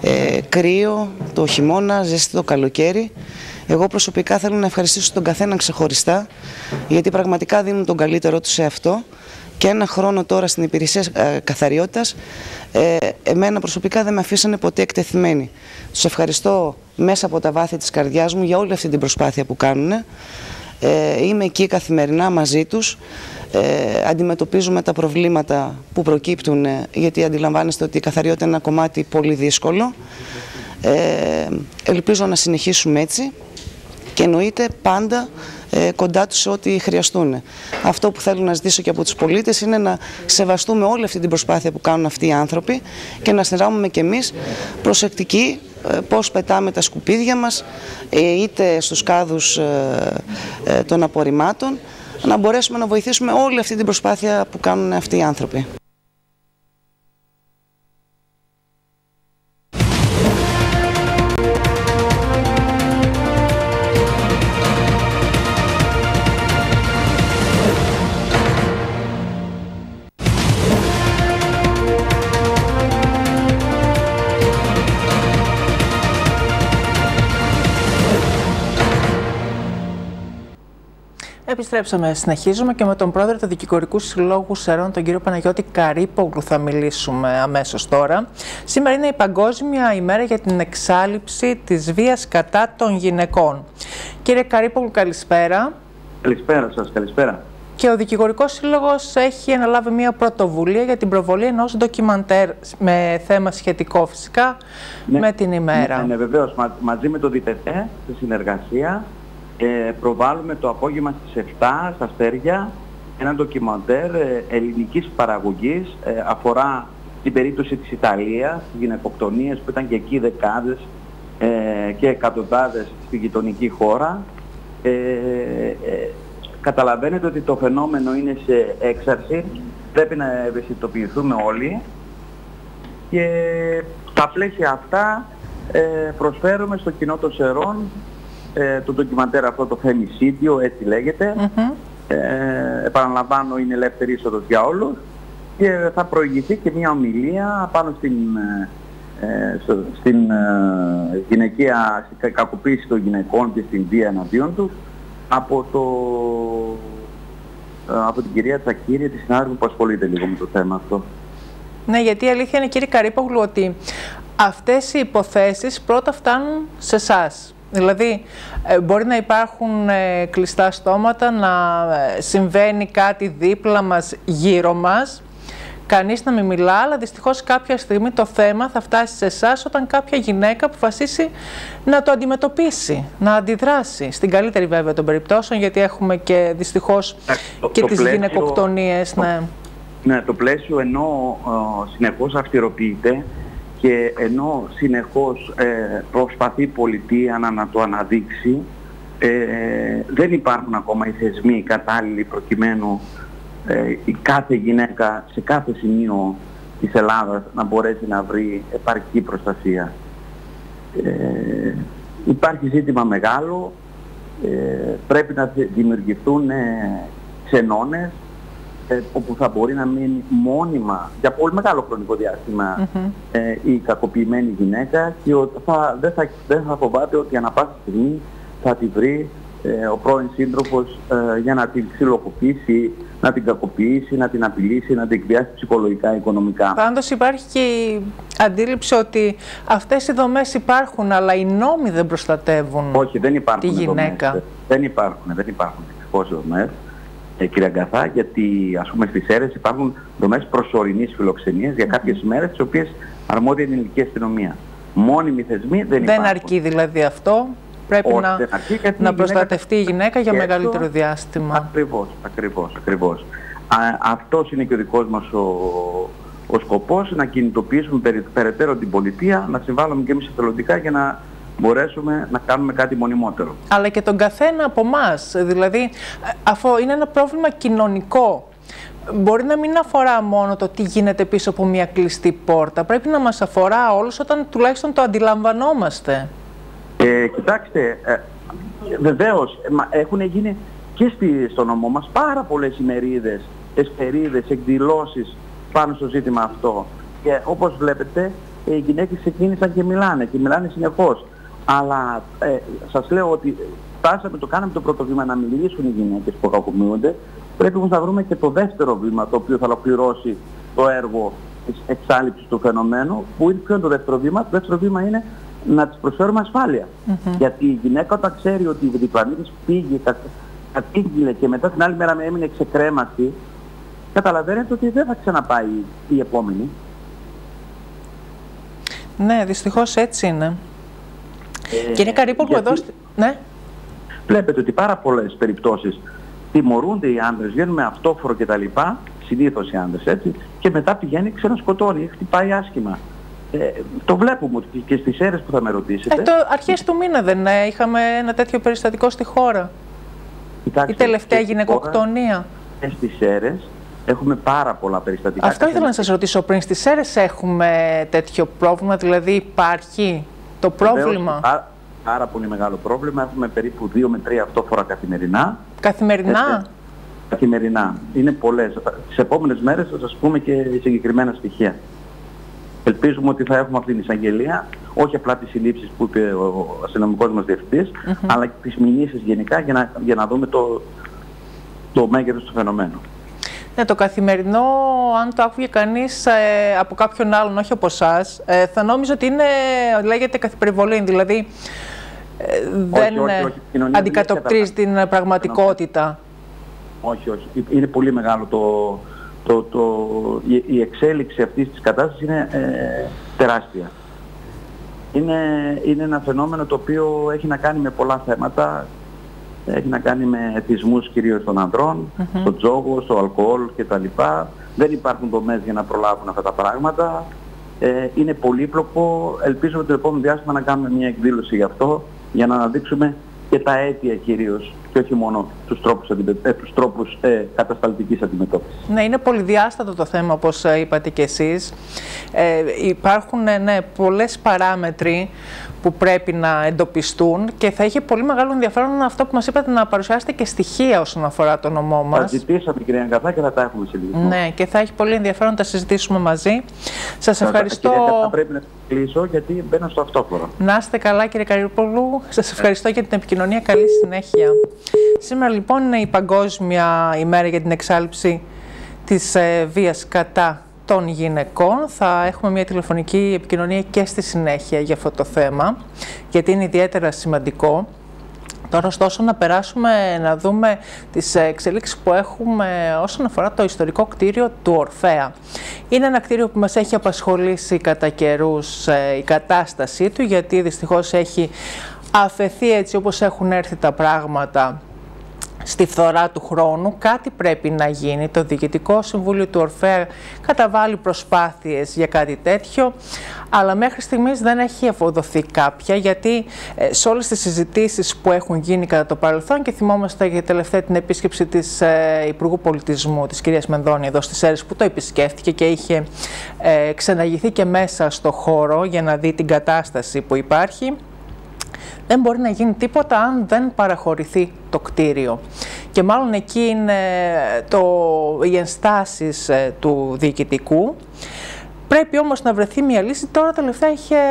Speaker 13: κρύο το χειμώνα, ζέστη το καλοκαίρι. Εγώ προσωπικά θέλω να ευχαριστήσω τον καθέναν ξεχωριστά, γιατί πραγματικά δίνουν τον καλύτερό τους σε αυτό. Και ένα χρόνο τώρα στην υπηρεσία καθαριότητας, εμένα προσωπικά δεν με αφήσανε ποτέ εκτεθειμένη. Τους ευχαριστώ μέσα από τα βάθη της καρδιάς μου για όλη αυτή την προσπάθεια που κάνουν. Είμαι εκεί καθημερινά μαζί τους, αντιμετωπίζουμε τα προβλήματα που προκύπτουν, γιατί αντιλαμβάνεστε ότι η καθαριότητα είναι ένα κομμάτι πολύ δύσκολο. Ελπίζω να συνεχίσουμε έτσι και εννοείται πάντα κοντά τους σε ό,τι χρειαστούν. Αυτό που θέλω να ζητήσω και από τους πολίτες είναι να σεβαστούμε όλη αυτή την προσπάθεια που κάνουν αυτοί οι άνθρωποι και να συνδράμουμε κι εμείς προσεκτικοί πώς πετάμε τα σκουπίδια μας, είτε στους κάδους των απορριμμάτων, να μπορέσουμε να βοηθήσουμε όλη αυτή την προσπάθεια που κάνουν αυτοί οι άνθρωποι.
Speaker 1: Επιστρέψαμε, συνεχίζουμε και με τον πρόεδρο του Δικηγορικού Συλλόγου Σερών, τον κύριο Παναγιώτη Καρύπογλου, θα μιλήσουμε αμέσως τώρα. Σήμερα είναι η Παγκόσμια ημέρα για την εξάλειψη της βίας κατά των γυναικών. Κύριε Καρύπογλου, καλησπέρα.
Speaker 14: Καλησπέρα σας, καλησπέρα.
Speaker 1: Και ο Δικηγορικός Σύλλογος έχει αναλάβει μια πρωτοβουλία για την προβολή ενός ντοκιμαντέρ με θέμα σχετικό φυσικά με την ημέρα.
Speaker 14: Ναι, βεβαίως, μαζί με το ΔΙΤΕΤΕ, σε συνεργασία, προβάλλουμε το απόγευμα στις 7 στα Αστέρια ένα ντοκιμαντέρ ελληνικής παραγωγής, αφορά την περίπτωση της Ιταλίας, γυναικοκτονίες που ήταν και εκεί δεκάδες και εκατοντάδες στη γειτονική χώρα. Καταλαβαίνετε ότι το φαινόμενο είναι σε έξαρση, πρέπει να ευαισθητοποιηθούμε όλοι και στα πλαίσια αυτά προσφέρουμε στο κοινό των Σερών το ντοκιμαντέρ αυτό, το Φεμισίδιο, έτσι λέγεται. Επαναλαμβάνω, είναι ελεύθερη είσοδος για όλους και θα προηγηθεί και μια ομιλία πάνω στην γυναικεία κακοποίηση των γυναικών και στην βία εναντίον τους από την κυρία Τσακύρη, τη συνάδελφο που ασχολείται λίγο με το θέμα αυτό.
Speaker 1: Ναι, γιατί η αλήθεια είναι, κύριε Καρύπογλου, ότι αυτές οι υποθέσεις πρώτα φτάνουν σε εσάς. Δηλαδή, μπορεί να υπάρχουν κλειστά στόματα, να συμβαίνει κάτι δίπλα μας, γύρω μας. κανείς να μην μιλά, αλλά δυστυχώς κάποια στιγμή το θέμα θα φτάσει σε εσάς όταν κάποια γυναίκα αποφασίσει να το αντιμετωπίσει, να αντιδράσει. Στην καλύτερη βέβαια των περιπτώσεων, γιατί έχουμε και δυστυχώς και τις γυναικοκτονίες.
Speaker 14: Ναι, το πλαίσιο ενώ συνεχώς αυστηροποιείται και ενώ συνεχώς προσπαθεί η πολιτεία να το αναδείξει, δεν υπάρχουν ακόμα οι θεσμοί κατάλληλοι προκειμένου η κάθε γυναίκα σε κάθε σημείο της Ελλάδας να μπορέσει να βρει επαρκή προστασία. Υπάρχει ζήτημα μεγάλο, πρέπει να δημιουργηθούν ξενώνες όπου θα μπορεί να μείνει μόνιμα για πολύ μεγάλο χρονικό διάστημα η κακοποιημένη γυναίκα και δεν θα φοβάται ότι ανά πάσα στιγμή θα τη βρει ο πρώην σύντροφος για να την ξυλοκοπήσει, να την κακοποιήσει, να την απειλήσει, να την εκβιάσει ψυχολογικά, οικονομικά.
Speaker 1: Πάντως υπάρχει και η αντίληψη ότι αυτές οι δομές υπάρχουν, αλλά οι νόμοι δεν προστατεύουν.
Speaker 14: Όχι, δεν υπάρχουν
Speaker 1: τη γυναίκα.
Speaker 14: Δομές. Δεν υπάρχουν δυστυχώς δομές, κυρία Αγκαθά, γιατί ας πούμε στις Σέρρες υπάρχουν δομές προσωρινής φιλοξενίας για κάποιες μέρες, τις οποίες αρμόδια είναι η ελληνική αστυνομία. Μόνιμοι θεσμοί δεν υπάρχουν.
Speaker 1: Δεν αρκεί δηλαδή αυτό. Πρέπει να προστατευτεί η γυναίκα για μεγαλύτερο διάστημα.
Speaker 14: Ακριβώς. Αυτός είναι και ο δικός μας ο σκοπός, να κινητοποιήσουμε περαιτέρω την πολιτεία, να συμβάλλουμε και εμείς εθελοντικά για να μπορέσουμε να κάνουμε κάτι μονιμότερο.
Speaker 1: Αλλά και τον καθένα από εμάς, δηλαδή αφού είναι ένα πρόβλημα κοινωνικό. Μπορεί να μην αφορά μόνο το τι γίνεται πίσω από μια κλειστή πόρτα. Πρέπει να μας αφορά όλους όταν τουλάχιστον το αντιλαμβανόμαστε.
Speaker 14: Κοιτάξτε, βεβαίως έχουν γίνει και στο νομό μας πάρα πολλές ημερίδες, εσπερίδες, εκδηλώσεις πάνω στο ζήτημα αυτό. Και όπως βλέπετε οι γυναίκες ξεκίνησαν και μιλάνε συνεχώς. Αλλά σας λέω ότι κάναμε το πρώτο βήμα να μιλήσουν οι γυναίκες που κακοποιούνται. Πρέπει όμως να βρούμε και το δεύτερο βήμα, το οποίο θα ολοκληρώσει το έργο της εξάλληψης του φαινομένου. Ποιο είναι το δεύτερο βήμα? Το δεύτερο βήμα είναι να της προσφέρουμε ασφάλεια. Γιατί η γυναίκα όταν ξέρει ότι η διπλανή της πήγε, κατήγγειλε και μετά την άλλη μέρα έμεινε ξεκρέμαστη, καταλαβαίνετε ότι δεν θα ξαναπάει η επόμενη.
Speaker 1: Ναι, δυστυχώς έτσι είναι. Κύριε Καρύπογλου, εδώ... Ναι.
Speaker 14: Βλέπετε ότι πάρα πολλές περιπτώσεις τιμωρούνται οι άντρες, βγαίνουν με αυτόφορο κτλ. Συνήθως οι άντρες έτσι, και μετά πηγαίνει ξανασκοτώνει, χτυπάει άσχημα. Το βλέπουμε και στις Σέρρες που θα με ρωτήσετε.
Speaker 1: Αρχές του μήνα δεν είχαμε ένα τέτοιο περιστατικό στη χώρα?
Speaker 14: Κοιτάξτε,
Speaker 1: η τελευταία γυναικοκτονία.
Speaker 14: Στις Σέρρες έχουμε πάρα πολλά περιστατικά.
Speaker 1: Αυτό ήθελα να σας ρωτήσω πριν. Στις Σέρρες έχουμε τέτοιο πρόβλημα, δηλαδή υπάρχει το πρόβλημα?
Speaker 14: Πάρα πολύ μεγάλο πρόβλημα. Έχουμε περίπου 2 με 3 αυτόφορα καθημερινά.
Speaker 1: Καθημερινά?
Speaker 14: Καθημερινά. Είναι πολλές. Τις επόμενες μέρες θα σας πούμε και συγκεκριμένα στοιχεία. Ελπίζουμε ότι θα έχουμε αυτή την εισαγγελία, όχι απλά τις συλλήψεις που είπε ο αστυνομικός μας διευθυντής, αλλά και τις μηνύσεις γενικά για να δούμε το μέγεθος του φαινομένου.
Speaker 1: Ναι, το καθημερινό, αν το άκουγε κανείς από κάποιον άλλον, όχι από εσάς, θα νόμιζε ότι λέγεται καθυπερβολή, δηλαδή δεν αντικατοπτρίζει την πραγματικότητα.
Speaker 14: Όχι. Είναι πολύ μεγάλο η εξέλιξη αυτής της κατάστασης είναι τεράστια. Είναι ένα φαινόμενο το οποίο έχει να κάνει με πολλά θέματα. Έχει να κάνει με εθισμούς κυρίως των ανδρών, στο τζόγο, στο αλκοόλ κτλ. Δεν υπάρχουν δομές για να προλάβουν αυτά τα πράγματα. Είναι πολύπλοκο. Ελπίζω ότι το επόμενο διάστημα να κάνουμε μια εκδήλωση γι' αυτό, για να αναδείξουμε και τα αίτια κυρίως και όχι μόνο τους τρόπους κατασταλτικής αντιμετώπισης.
Speaker 1: Ναι, είναι πολυδιάστατο το θέμα, όπως είπατε και εσείς. Υπάρχουν πολλές παράμετροι που πρέπει να εντοπιστούν και θα είχε πολύ μεγάλο ενδιαφέρον αυτό που μας είπατε, να παρουσιάσετε και στοιχεία όσον αφορά το νομό μας.
Speaker 14: Θα ζητήσαμε, κυρία Αγκαθά, και θα τα έχουμε σε λίγο.
Speaker 1: Ναι, και θα έχει πολύ ενδιαφέρον να τα συζητήσουμε μαζί. Σας ευχαριστώ.
Speaker 14: Θα πρέπει να κλείσω γιατί μπαίνω στο αυτόφορο.
Speaker 1: Να είστε καλά, κύριε Καρύπογλου. Σας ευχαριστώ για την επικοινωνία. Καλή συνέχεια. Σήμερα λοιπόν είναι η Παγκόσμια ημέρα για την εξάλληψη της βίας κατά των γυναικών. Θα έχουμε μια τηλεφωνική επικοινωνία και στη συνέχεια για αυτό το θέμα, γιατί είναι ιδιαίτερα σημαντικό. Τώρα ωστόσο να περάσουμε να δούμε τις εξελίξεις που έχουμε όσον αφορά το ιστορικό κτίριο του Ορφέα. Είναι ένα κτίριο που μας έχει απασχολήσει κατά καιρούς η κατάστασή του, γιατί δυστυχώς έχει αφαιθεί έτσι όπως έχουν έρθει τα πράγματα στη φθορά του χρόνου. Κάτι πρέπει να γίνει. Το Διοικητικό Συμβούλιο του Ορφέα καταβάλει προσπάθειες για κάτι τέτοιο, αλλά μέχρι στιγμής δεν έχει αποδοθεί κάποια, γιατί σε όλες τις συζητήσεις που έχουν γίνει κατά το παρελθόν, και θυμόμαστε για τελευταία την επίσκεψη της Υπουργού Πολιτισμού, της κυρίας Μενδώνη, εδώ στις Σέρρες, που το επισκέφθηκε και είχε ξεναγηθεί και μέσα στο χώρο για να δει την κατάσταση που υπάρχει, δεν μπορεί να γίνει τίποτα αν δεν παραχωρηθεί το κτίριο. Και μάλλον εκεί είναι οι ενστάσεις του διοικητικού. Πρέπει όμως να βρεθεί μια λύση. Τώρα τελευταία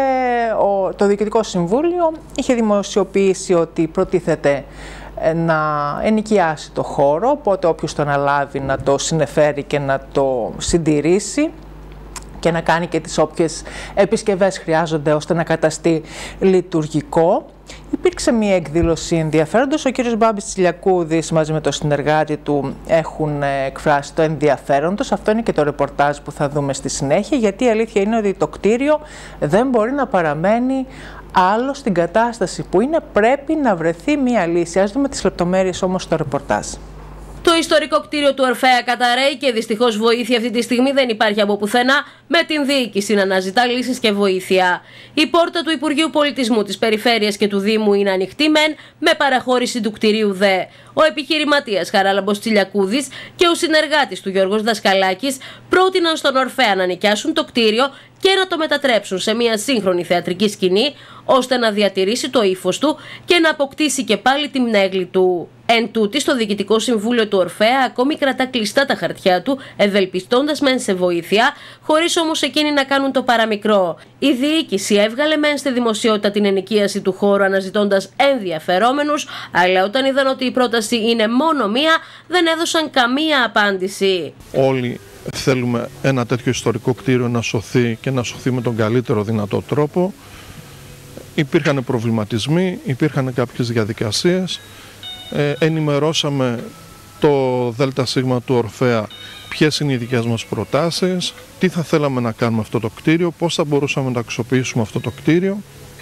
Speaker 1: το Διοικητικό Συμβούλιο είχε δημοσιοποιήσει ότι προτίθεται να ενοικιάσει το χώρο, οπότε όποιος το αναλάβει να το συνεφέρει και να το συντηρήσει και να κάνει και τις όποιες επισκευές χρειάζονται ώστε να καταστεί λειτουργικό. Υπήρξε μια εκδήλωση ενδιαφέροντος. Ο κύριος Μπάμπης Τσιλιακούδης μαζί με τον συνεργάτη του έχουν εκφράσει το ενδιαφέρον τους. Αυτό είναι και το ρεπορτάζ που θα δούμε στη συνέχεια, γιατί η αλήθεια είναι ότι το κτίριο δεν μπορεί να παραμένει άλλο στην κατάσταση που είναι. Πρέπει να βρεθεί μια λύση. Ας δούμε τις λεπτομέρειες όμως στο ρεπορτάζ.
Speaker 3: Το ιστορικό κτίριο του Ορφέα καταραίει και δυστυχώς βοήθεια αυτή τη στιγμή δεν υπάρχει από πουθενά, με την διοίκηση να αναζητά λύσεις και βοήθεια. Η πόρτα του Υπουργείου Πολιτισμού, της Περιφέρειας και του Δήμου είναι ανοιχτή μεν, με παραχώρηση του κτιρίου δε. Ο επιχειρηματίας Χαράλαμπος Τσιλιακούδης και ο συνεργάτης του Γιώργος Δασκαλάκης πρότειναν στον Ορφέα να νοικιάσουν το κτίριο και να το μετατρέψουν σε μια σύγχρονη θεατρική σκηνή, ώστε να διατηρήσει το ύφος του και να αποκτήσει και πάλι τη μνέγλη του. Εν τούτη, στο Διοικητικό Συμβούλιο του Ορφέα ακόμη κρατά κλειστά τα χαρτιά του, ευελπιστώντας μεν σε βοήθεια, χωρίς όμως εκείνοι να κάνουν το παραμικρό. Η διοίκηση έβγαλε μεν στη δημοσιότητα την ενοικίαση του χώρου αναζητώντας ενδιαφερόμενους, αλλά όταν είδαν ότι η πρόταση είναι μόνο μία, δεν έδωσαν καμία απάντηση.
Speaker 15: Όλοι θέλουμε ένα τέτοιο ιστορικό κτίριο να σωθεί και να σωθεί με τον καλύτερο δυνατό τρόπο. Υπήρχαν προβληματισμοί, υπήρχαν κάποιες διαδικασίες. Ενημερώσαμε το ΔΣ του Ορφέα ποιες είναι οι δικές μας προτάσεις, τι θα θέλαμε να κάνουμε αυτό το κτίριο, πώς θα μπορούσαμε να αξιοποιήσουμε αυτό το κτίριο.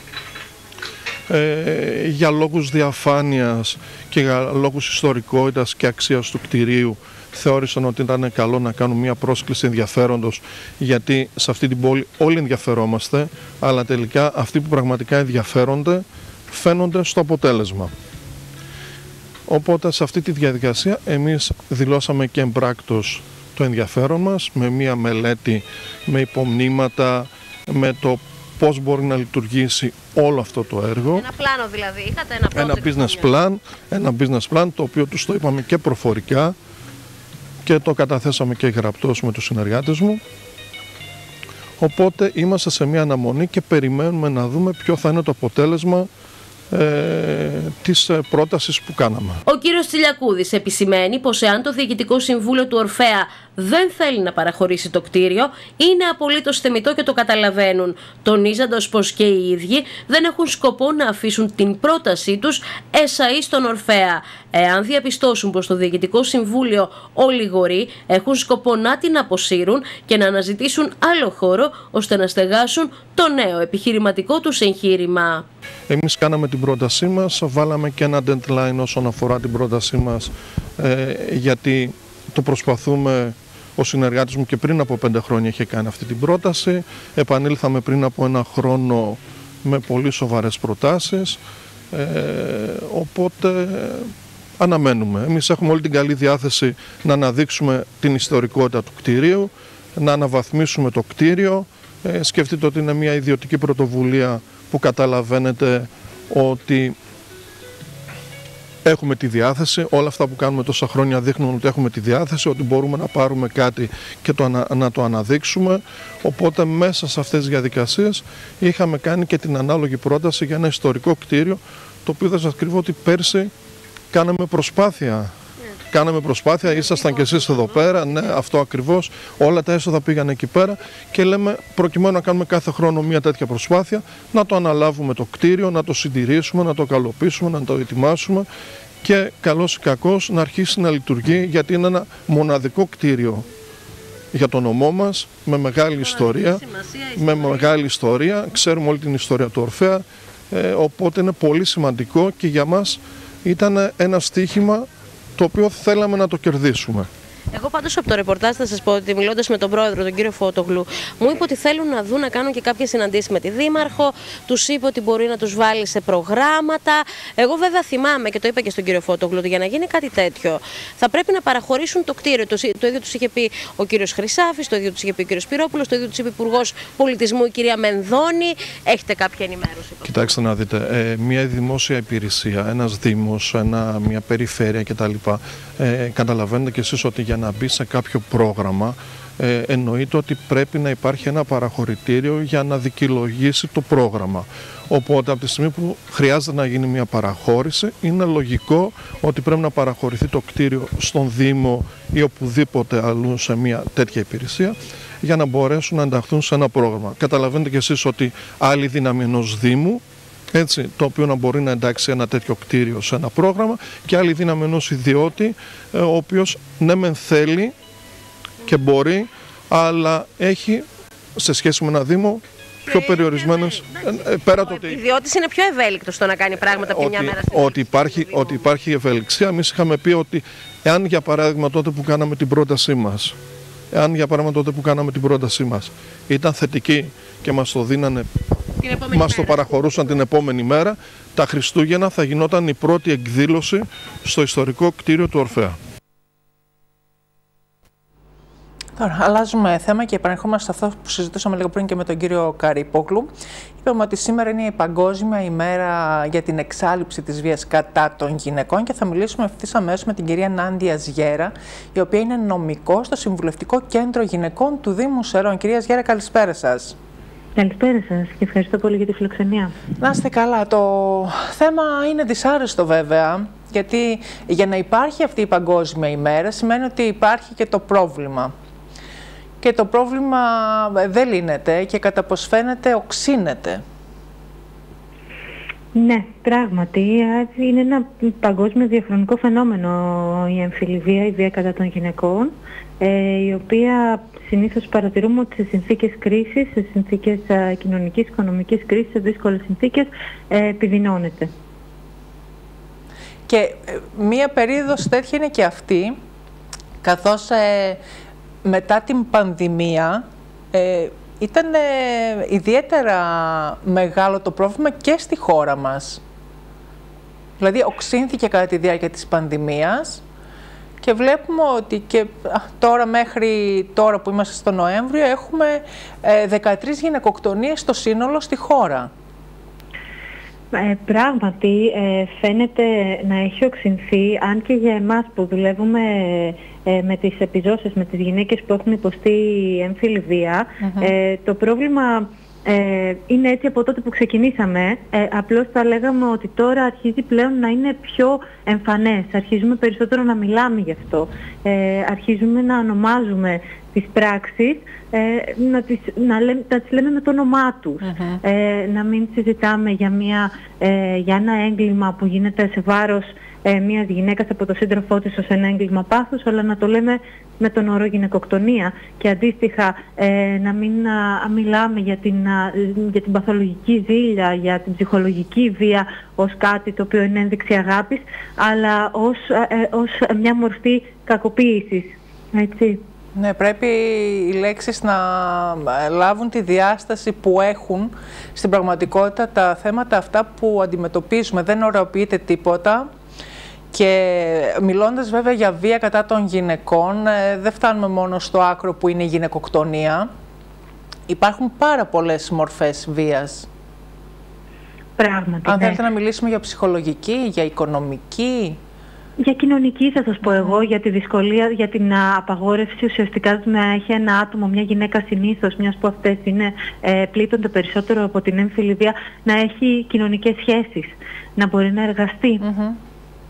Speaker 15: Για λόγους διαφάνειας και για λόγους ιστορικότητας και αξίας του κτιρίου θεώρησαν ότι ήταν καλό να κάνουν μια πρόσκληση ενδιαφέροντος, γιατί σε αυτή την πόλη όλοι ενδιαφερόμαστε, αλλά τελικά αυτοί που πραγματικά ενδιαφέρονται φαίνονται στο αποτέλεσμα. Οπότε σε αυτή τη διαδικασία εμείς δηλώσαμε και εμπράκτος το ενδιαφέρον μας με μια μελέτη, με υπομνήματα, με το πώς μπορεί να λειτουργήσει όλο αυτό το έργο.
Speaker 3: Ένα πλάνο δηλαδή, είχατε
Speaker 15: ένα business plan, το οποίο τους το είπαμε και προφορικά και το καταθέσαμε και γραπτός με τους συνεργάτες μου. Οπότε είμαστε σε μια αναμονή και περιμένουμε να δούμε ποιο θα είναι το αποτέλεσμα της πρότασης που κάναμε.
Speaker 3: Ο κύριος Τσιλιακούδης επισημαίνει πως εάν το Διοικητικό Συμβούλιο του Ορφέα δεν θέλει να παραχωρήσει το κτίριο, είναι απολύτως θεμιτό και το καταλαβαίνουν, τονίζοντας πως και οι ίδιοι δεν έχουν σκοπό να αφήσουν την πρότασή τους εσαΐ στον Ορφέα. Εάν διαπιστώσουν πως το Διοικητικό Συμβούλιο ολιγορεί, έχουν σκοπό να την αποσύρουν και να αναζητήσουν άλλο χώρο ώστε να στεγάσουν το νέο επιχειρηματικό τους εγχείρημα.
Speaker 15: Εμείς κάναμε την πρότασή μας, βάλαμε και ένα deadline όσον αφορά την πρότασή μας, γιατί το προσπαθούμε. Ο συνεργάτης μου και πριν από 5 χρόνια είχε κάνει αυτή την πρόταση. Επανήλθαμε πριν από 1 χρόνο με πολύ σοβαρές προτάσεις. Οπότε αναμένουμε. Εμείς έχουμε όλη την καλή διάθεση να αναδείξουμε την ιστορικότητα του κτηρίου, να αναβαθμίσουμε το κτίριο. Σκεφτείτε ότι είναι μια ιδιωτική πρωτοβουλία που καταλαβαίνετε ότι έχουμε τη διάθεση, όλα αυτά που κάνουμε τόσα χρόνια δείχνουν ότι έχουμε τη διάθεση, ότι μπορούμε να πάρουμε κάτι και να το αναδείξουμε. Οπότε μέσα σε αυτές τις διαδικασίες είχαμε κάνει και την ανάλογη πρόταση για ένα ιστορικό κτίριο, το οποίο δεν σας κρύβω ότι πέρσι κάναμε προσπάθεια κάναμε προσπάθεια, ήσασταν κι εσείς εδώ πέρα, ναι, αυτό ακριβώς, όλα τα έσοδα πήγαν εκεί πέρα και λέμε προκειμένου να κάνουμε κάθε χρόνο μια τέτοια προσπάθεια, να το αναλάβουμε το κτίριο, να το συντηρήσουμε, να το καλοποιήσουμε, να το ετοιμάσουμε και καλώς ή κακώς να αρχίσει να λειτουργεί, γιατί είναι ένα μοναδικό κτίριο για τον νομό μας, με μεγάλη ιστορία, ξέρουμε όλη την ιστορία του Ορφέα, οπότε είναι πολύ σημαντικό και για μας ήταν ένα στοίχημα το οποίο θέλαμε να το κερδίσουμε.
Speaker 3: Εγώ πάντως από το ρεπορτάζ θα σας πω ότι μιλώντας με τον πρόεδρο, τον κύριο Φώτογλου, μου είπε ότι θέλουν να δουν να κάνουν και κάποιες συναντήσεις με τη Δήμαρχο, τους είπε ότι μπορεί να τους βάλει σε προγράμματα. Εγώ βέβαια θυμάμαι και το είπα και στον κύριο Φώτογλου ότι για να γίνει κάτι τέτοιο θα πρέπει να παραχωρήσουν το κτίριο. Το ίδιο τους είχε πει ο κύριος Χρυσάφης, το ίδιο τους είχε πει ο κύριος Σπυρόπουλος, το ίδιο τους είπε ο Υπουργός Πολιτισμού η κυρία Μενδώνη. Έχετε κάποια ενημέρωση?
Speaker 15: Κοιτάξτε να δείτε, μια δημόσια υπηρεσία, ένας δήμος, μια περιφέρεια κτλ. Καταλαβαίνετε κι εσείς ότι για να μπει σε κάποιο πρόγραμμα εννοείται ότι πρέπει να υπάρχει ένα παραχωρητήριο για να δικαιολογήσει το πρόγραμμα. Οπότε από τη στιγμή που χρειάζεται να γίνει μια παραχώρηση, είναι λογικό ότι πρέπει να παραχωρηθεί το κτίριο στον Δήμο ή οπουδήποτε αλλού σε μια τέτοια υπηρεσία για να μπορέσουν να ενταχθούν σε ένα πρόγραμμα. Καταλαβαίνετε κι εσείς ότι άλλη δύναμη ενός Δήμου, έτσι, το οποίο να μπορεί να εντάξει ένα τέτοιο κτίριο σε ένα πρόγραμμα, και άλλη δύναμη ενός ιδιώτη, ο οποίος ναι μεν θέλει και μπορεί, αλλά έχει σε σχέση με ένα Δήμο πιο περιορισμένες.
Speaker 3: Ο ιδιώτης είναι πιο ευέλικτος στο να κάνει πράγματα από τη μια μέρα στην άλλη.
Speaker 15: Ότι υπάρχει ευελιξία. Εμείς είχαμε πει ότι εάν για παράδειγμα τότε που κάναμε την πρότασή μας, ήταν θετική και μας το δίνανε, μας το παραχωρούσαν την επόμενη μέρα, τα Χριστούγεννα θα γινόταν η πρώτη εκδήλωση στο ιστορικό κτίριο του Ορφέα.
Speaker 1: Τώρα, αλλάζουμε θέμα και επανερχόμαστε σε αυτό που συζητούσαμε λίγο πριν και με τον κύριο Καρυπόγλου. Είπαμε ότι σήμερα είναι η Παγκόσμια ημέρα για την εξάλειψη της βίας κατά των γυναικών και θα μιλήσουμε ευθύς αμέσως με την κυρία Νάντια Σγέρα, η οποία είναι νομικός στο Συμβουλευτικό Κέντρο Γυναικών του Δήμου Σερών. Κυρία Σγέρα, καλησπέρα σας.
Speaker 16: Καλησπέρα σας και ευχαριστώ πολύ για τη φιλοξενία.
Speaker 1: Να είστε καλά. Το θέμα είναι δυσάρεστο βέβαια, γιατί για να υπάρχει αυτή η Παγκόσμια ημέρα σημαίνει ότι υπάρχει και το πρόβλημα. Και το πρόβλημα δεν λύνεται και κατά πως φαίνεται οξύνεται.
Speaker 16: Ναι, πράγματι είναι ένα παγκόσμιο διαχρονικό φαινόμενο η έμφυλη βία, η βία κατά των γυναικών, η οποία συνήθως παρατηρούμε ότι σε συνθήκες κρίσης, σε συνθήκες κοινωνικής, οικονομικής κρίσης, σε δύσκολες συνθήκες επιδεινώνεται.
Speaker 1: Και μία περίοδος τέτοια είναι και αυτή, καθώς μετά την πανδημία ήταν ιδιαίτερα μεγάλο το πρόβλημα και στη χώρα μας. Δηλαδή οξύνθηκε κατά τη διάρκεια της πανδημίας και βλέπουμε ότι και τώρα μέχρι τώρα που είμαστε στο Νοέμβριο έχουμε 13 γυναικοκτονίες στο σύνολο στη χώρα.
Speaker 16: Πράγματι φαίνεται να έχει οξυνθεί, αν και για εμάς που δουλεύουμε με τις επιζώσεις, με τις γυναίκες που έχουν υποστεί έμφυλη βία, το πρόβλημα είναι έτσι από τότε που ξεκινήσαμε, απλώς θα λέγαμε ότι τώρα αρχίζει πλέον να είναι πιο εμφανές, αρχίζουμε περισσότερο να μιλάμε γι' αυτό, αρχίζουμε να ονομάζουμε τις πράξεις, να τις λέμε με το όνομά τους, να μην συζητάμε για ένα έγκλημα που γίνεται σε βάρος μιας γυναίκας από το σύντροφό της ως ένα έγκλημα πάθους, αλλά να το λέμε με τον όρο γυναικοκτονία και αντίστοιχα να μην μιλάμε για την παθολογική ζήλια, για την ψυχολογική βία ως κάτι το οποίο είναι ένδειξη αγάπης, αλλά ως μια μορφή κακοποίησης, έτσι.
Speaker 1: Ναι, πρέπει οι λέξεις να λάβουν τη διάσταση που έχουν στην πραγματικότητα τα θέματα αυτά που αντιμετωπίζουμε. Δεν ωραιοποιείται τίποτα και μιλώντας βέβαια για βία κατά των γυναικών, δεν φτάνουμε μόνο στο άκρο που είναι η γυναικοκτονία. Υπάρχουν πάρα πολλές μορφές βίας.
Speaker 16: Πράγματι.
Speaker 1: Αν θέλετε να μιλήσουμε για ψυχολογική, για οικονομική...
Speaker 16: Για κοινωνική θα σας πω εγώ, για τη δυσκολία, για την απαγόρευση ουσιαστικά να έχει ένα άτομο, μια γυναίκα συνήθως, μιας που αυτές πλήττονται περισσότερο από την έμφυλη βία, να έχει κοινωνικές σχέσεις, να μπορεί να εργαστεί.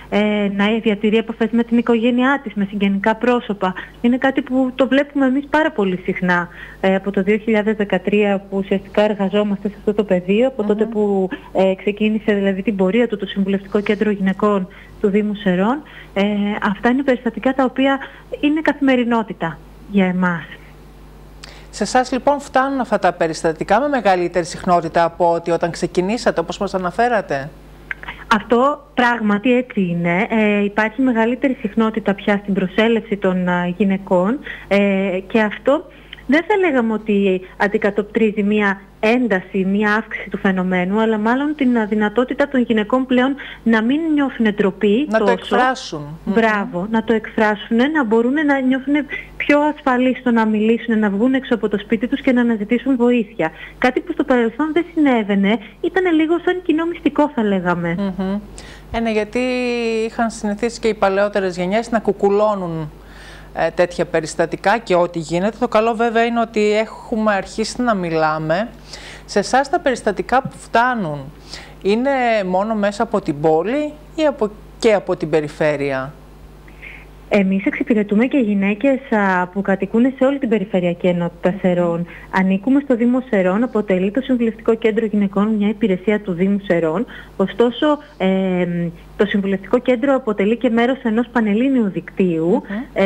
Speaker 16: να διατηρεί επαφές με την οικογένειά της, με συγγενικά πρόσωπα. Είναι κάτι που το βλέπουμε εμείς πάρα πολύ συχνά από το 2013 που ουσιαστικά εργαζόμαστε σε αυτό το πεδίο, από τότε που ξεκίνησε δηλαδή την πορεία του το Συμβουλευτικό Κέντρο Γυναικών του Δήμου Σερών. Αυτά είναι περιστατικά τα οποία είναι καθημερινότητα για εμάς.
Speaker 1: Σε εσάς λοιπόν φτάνουν αυτά τα περιστατικά με μεγαλύτερη συχνότητα από ότι όταν ξεκινήσατε, όπως μας αναφέρατε?
Speaker 16: Αυτό πράγματι έτσι είναι. Υπάρχει μεγαλύτερη συχνότητα πια στην προσέλευση των γυναικών και αυτό δεν θα λέγαμε ότι αντικατοπτρίζει μία ένταση, μία αύξηση του φαινομένου, αλλά μάλλον την δυνατότητα των γυναικών πλέον να μην νιώθουν ντροπή.
Speaker 1: Να το εκφράσουν.
Speaker 16: Μπράβο, να το εκφράσουν, να μπορούν να νιώθουν πιο ασφαλείς στο να μιλήσουν, να βγουν έξω από το σπίτι τους και να αναζητήσουν βοήθεια. Κάτι που στο παρελθόν δεν συνέβαινε, ήταν λίγο σαν κοινό μυστικό θα λέγαμε.
Speaker 1: Ναι, γιατί είχαν συνηθίσει και οι παλαιότερες γενιές να κουκουλώνουν τέτοια περιστατικά και ό,τι γίνεται. Το καλό βέβαια είναι ότι έχουμε αρχίσει να μιλάμε. Σε εσάς τα περιστατικά που φτάνουν είναι μόνο μέσα από την πόλη ή και από την περιφέρεια?
Speaker 16: Εμείς εξυπηρετούμε και γυναίκες που κατοικούν σε όλη την περιφερειακή ενότητα Σερών. Ανήκουμε στο Δήμο Σερών, αποτελεί το Συμβουλευτικό Κέντρο Γυναικών μια υπηρεσία του Δήμου Σερών. Ωστόσο, το Συμβουλευτικό Κέντρο αποτελεί και μέρος ενός πανελλήνιου δικτύου